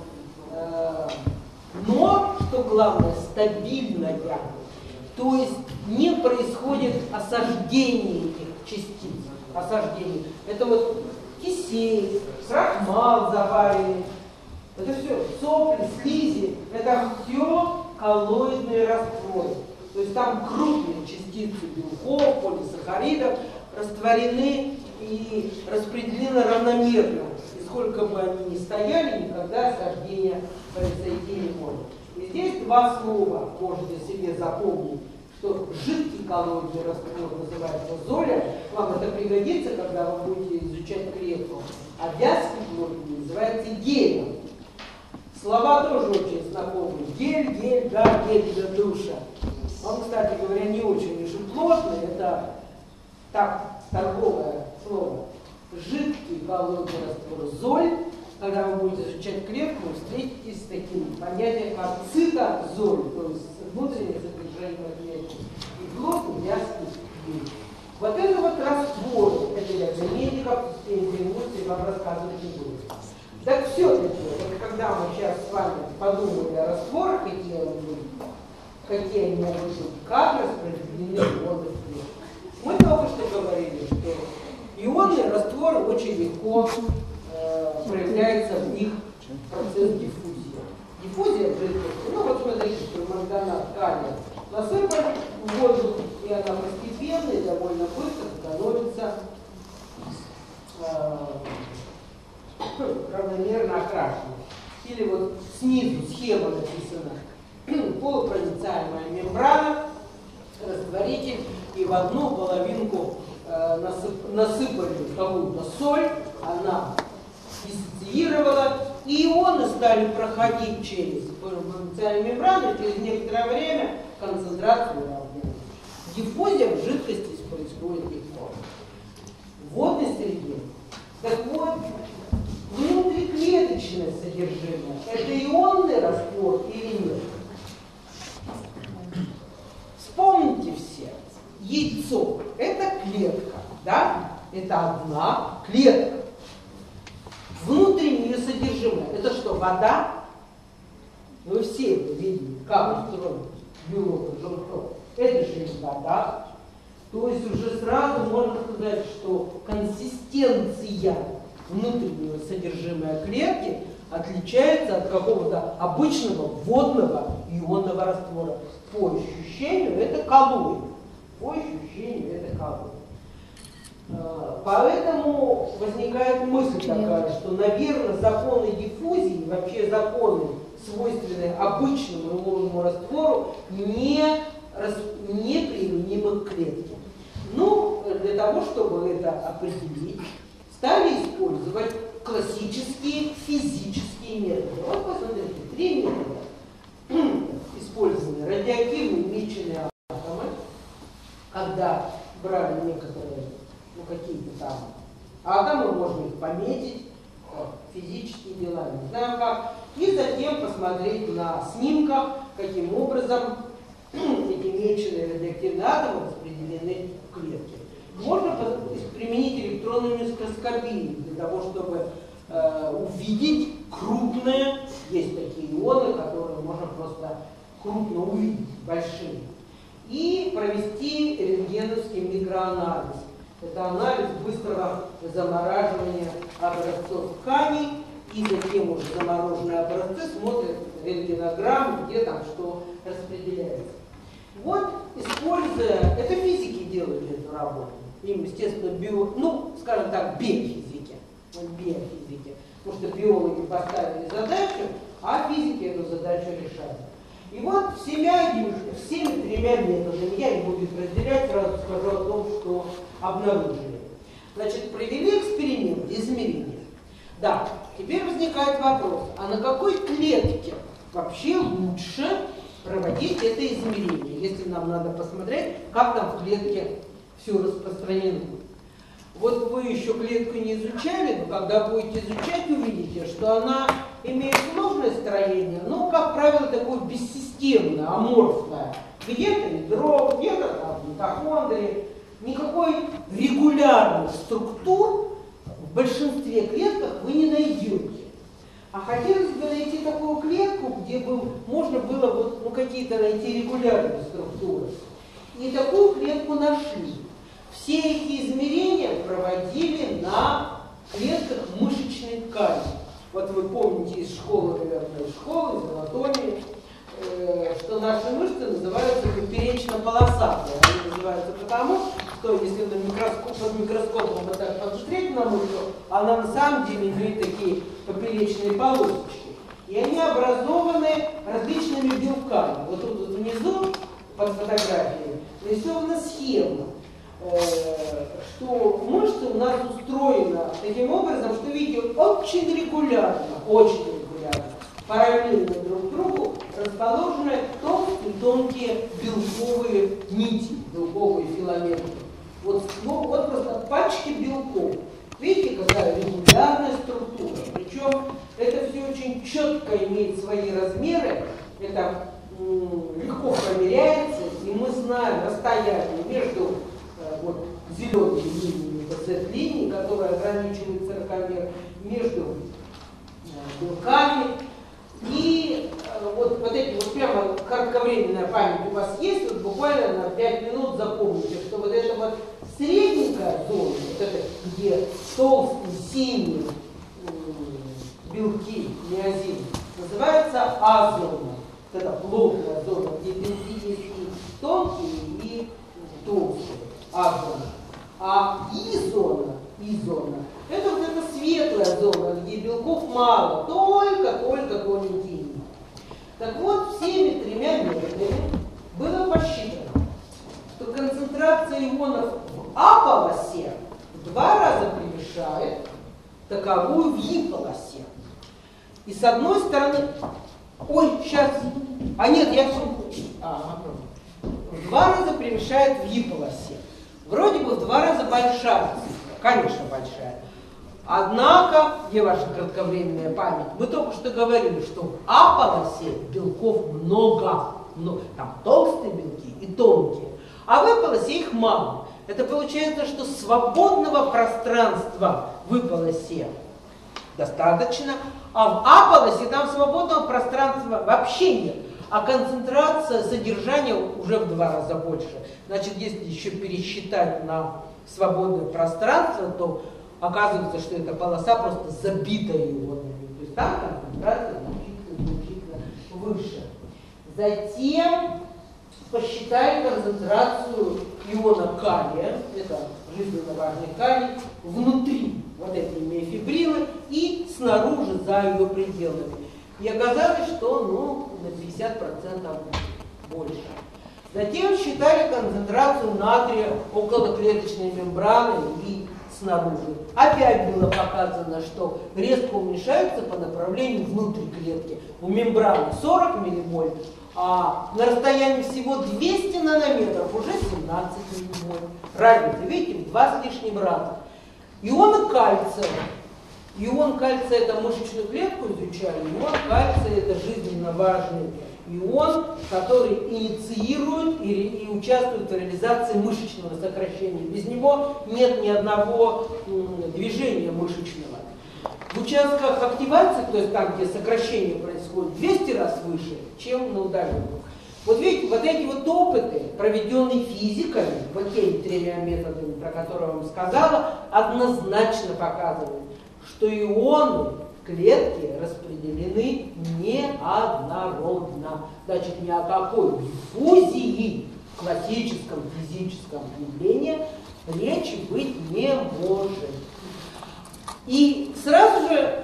э, но, что главное, стабильная. То есть не происходит осаждение этих частиц. Осаждение. Это вот кисель, крахмал заваренный, это все сопли, слизи, это все коллоидные растворы. То есть там крупные частицы белков, полисахаридов растворены и распределены равномерно. И сколько бы они ни стояли, никогда осаждение произойти не может. И здесь два слова можете себе запомнить, что жидкий коллоидный раствор называется золя. Вам это пригодится, когда вы будете изучать клетку. А вязкий плотный называется гелем. Слова тоже очень знакомые. Гель, гель, да, гель для душа. Он, кстати говоря, не очень уж и плотный. Это так, торговое слово. Жидкий коллоидный раствор золь. Когда вы будете изучать клетку, вы встретитесь с таким понятием, как цитозоль, то есть внутреннее содержание клетки, и плотный вязкий гель. Вот это вот раствор, это я для медиков, эмоций вам рассказывать не буду. Так все-таки, вот когда мы сейчас с вами подумали о растворах, какие они, какие они могут быть, как распределены ионы в клетке. Мы только что говорили, что ионные растворы очень легко э, проявляется в них процесс диффузии. Диффузия в жидкости, ну вот смотрите, что манганат калия насыпали в воду, и она постепенно и довольно быстро становится э, равномерно окрашенной. Или вот снизу схема написана. Полупроницаемая мембрана, растворитель, и в одну половинку э, насып, насыпали какую-то соль, она диссоциировала, и ионы стали проходить через полупроницаемую мембрану, и через некоторое время концентрацию равняется. Диффузия в жидкости происходит легко. В водной среде. Так вот, внутриклеточное содержимое – это ионный раствор или нет? Вспомните все, яйцо – это клетка, да? Это одна клетка. Внутреннее содержимое – это что, вода? Вы все это видели, как устроен белок и желток. Это же не вода. То есть уже сразу можно сказать, что консистенция внутреннего содержимого клетки отличается от какого-то обычного водного ионного раствора. По ощущению это калорий. По ощущению это калорий. Поэтому возникает мысль такая, что, наверное, законы диффузии, вообще законы, свойственные обычному ионному раствору, не, не применимы к клетке. Ну, для того, чтобы это определить, стали использовать классические физические методы. Вот посмотрите, три метода использованы. Радиоактивные меченые атомы, когда брали некоторые, ну какие-то там атомы, можно их пометить, физические дела, не знаю как, и затем посмотреть на снимках, каким образом эти меченые радиоактивные атомы распределены в клетке. Можно применить электронную микроскопию для того, чтобы э, увидеть крупные, есть такие ионы, которые можно просто крупно увидеть, большие, и провести рентгеновский микроанализ. Это анализ быстрого замораживания образцов тканей, и затем уже замороженные образцы смотрят рентгенограмму, где там что распределяется. Вот, используя, это физики делали эту работу, им, естественно, био, ну, скажем так, биофизики, биофизики, потому что биологи поставили задачу, а физики эту задачу решали. И вот всеми, всеми тремя методами, я не буду их разделять, сразу скажу о том, что обнаружили. Значит, провели эксперимент, измерения. Да, теперь возникает вопрос, а на какой клетке вообще лучше проводить это измерение, если нам надо посмотреть, как там в клетке все распространено. Вот вы еще клетку не изучали, но когда будете изучать, увидите, что она имеет сложное строение, но, как правило, такое бессистемное, аморфное. Где-то ядро, где-то там митохондрии. Никакой регулярных структур в большинстве клеток вы не найдете. А хотелось бы найти такую клетку, где бы можно было вот, ну, какие-то найти регулярные структуры. И такую клетку нашли. Все эти измерения проводили на клетках мышечной ткани. Вот вы помните из школы, наверное, из школы, из анатомии, э, что наши мышцы называются поперечно-полосатые. Они называются потому, что если на микроскоп, под микроскопом вот так посмотреть на мышцу, она на самом деле имеет такие поперечные полосочки. И они образованы различными белками. Вот тут вот внизу, под фотографией, нарисована схема, что мышца у нас устроена таким образом, что, видите, очень регулярно, очень регулярно, параллельно друг другу расположены толстые, тонкие белковые нити, белковые филаменты. Вот, ну, вот просто пачки белков. Видите, какая регулярная структура. Причем это все очень четко имеет свои размеры. Это легко промеряется, и мы знаем расстояние между э, вот, зелеными линиями, Z-линией, которые ограничивают сорокомер, между э, белками. И э, вот, вот эти вот прямо кратковременная память у вас есть, вот буквально на пять минут запомните, что вот эта вот средненькая зона, вот это, где толстые синие э, белки, миозины, называется А-зона. Это плотная зона, где белки есть и тонкие, и толстые, А-зона. А И-зона, И-зона, это вот эта светлая зона, где белков мало, только-только тоненькие. Так вот, всеми тремя методами было посчитано, что концентрация ионов в А-полосе в два раза превышает таковую в И-полосе. И с одной стороны, ой, сейчас, а нет, я все, а, в два раза превышает в И-полосе. Вроде бы в два раза большая цифра, конечно большая. Однако, где ваша кратковременная память, мы только что говорили, что в А-полосе белков много, много, там толстые белки и тонкие, а в И-полосе их мало. Это получается, что свободного пространства в И-полосе достаточно, а в А-полосе там свободного пространства вообще нет. А концентрация содержания уже в два раза больше. Значит, если еще пересчитать на свободное пространство, то оказывается, что эта полоса просто забита ионами. То есть там концентрация значительно, значительно выше. Затем посчитали концентрацию иона калия, это жизненно важный калий, внутри вот этой миофибрилы и снаружи за ее пределами. И оказалось, что ну, на пятьдесят процентов больше. Затем считали концентрацию натрия околоклеточной мембраны и снаружи. Опять было показано, что резко уменьшаются по направлению внутрь клетки. У мембраны сорок милливольт, а на расстоянии всего двести нанометров уже семнадцать милливольт. Разница, видите, в два с лишним раза. Ион кальция. Ион кальция это мышечную клетку изучали. Ион кальция это жизненно важный ион, который инициирует и, и участвует в реализации мышечного сокращения. Без него нет ни одного м, движения мышечного. В участках активации, то есть там, где сокращение происходит, в двести раз выше, чем на удаленных. Вот видите, вот эти вот опыты, проведенные физиками, вот теми тремя методами, про которые я вам сказала, однозначно показывают, что ионы в клетке распределены неоднородно. Значит, ни о какой диффузии в классическом физическом явлении речи быть не может. И сразу же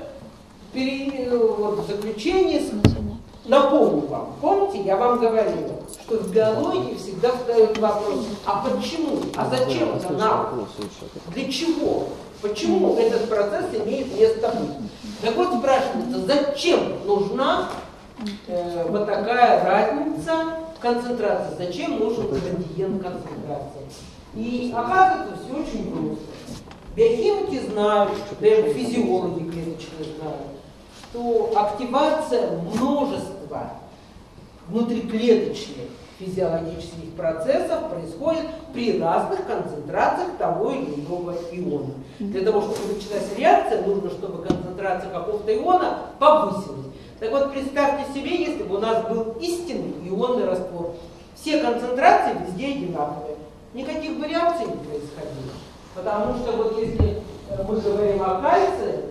вот, в заключение напомню вам. Помните, я вам говорила, что в биологии всегда встает вопрос, а почему, а зачем это нам? Для чего? Почему этот процесс имеет место быть? Так вот спрашивается, зачем нужна э, вот такая разница концентрации? Зачем нужен градиент концентрации? И оказывается, все очень просто. Биохимики знают, даже физиологи клеточные знают, что активация множества внутриклеточных физиологических процессов происходит при разных концентрациях того или иного иона. Для того, чтобы началась реакция, нужно, чтобы концентрация какого-то иона повысилась. Так вот, представьте себе, если бы у нас был истинный ионный раствор. Все концентрации везде одинаковые. Никаких бы реакций не происходило. Потому что вот если мы говорим о кальции,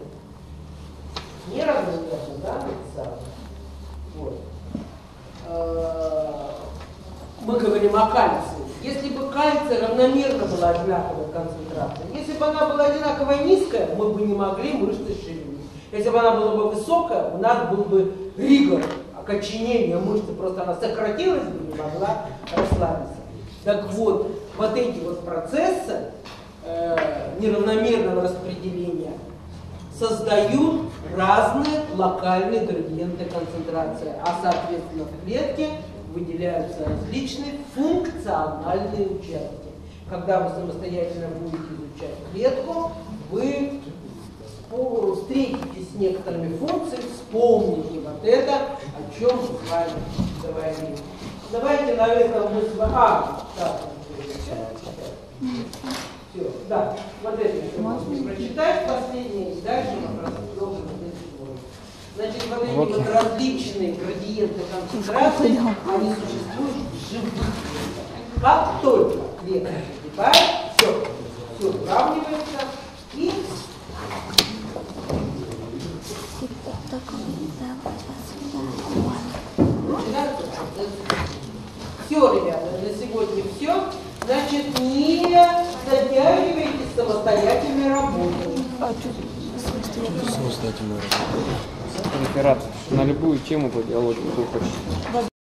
неравномерно, да, написано. Вот. Мы говорим о кальции. Если бы кальция равномерно была одинаковой концентрацией, если бы она была одинаково низкая, мы бы не могли мышцы шевелить. Если бы она была бы высокая, у нас был бы ригор, окоченение мышцы, просто она сократилась бы, не могла расслабиться. Так вот, вот эти вот процессы э, неравномерного распределения создают разные локальные градиенты концентрации, а соответственно в клетке выделяются различные функциональные участки. Когда вы самостоятельно будете изучать клетку, вы встретитесь с некоторыми функциями, вспомните вот это, о чем мы с вами говорили. Давайте на этом мы с вами... А, да, все, да, вот это еще можно прочитать последнее, и дальше мы продолжим следующий урок. Значит, вот эти вот, вот различные градиенты концентрации, они существуют в живых клетках. Как только клетка погибает, все, все уравнивается и... Все, ребята, на сегодня все. Значит, не затягивайтесь самостоятельной работой. Самостоятельная работа. Реферат на любую тему по биологии, какую хочешь.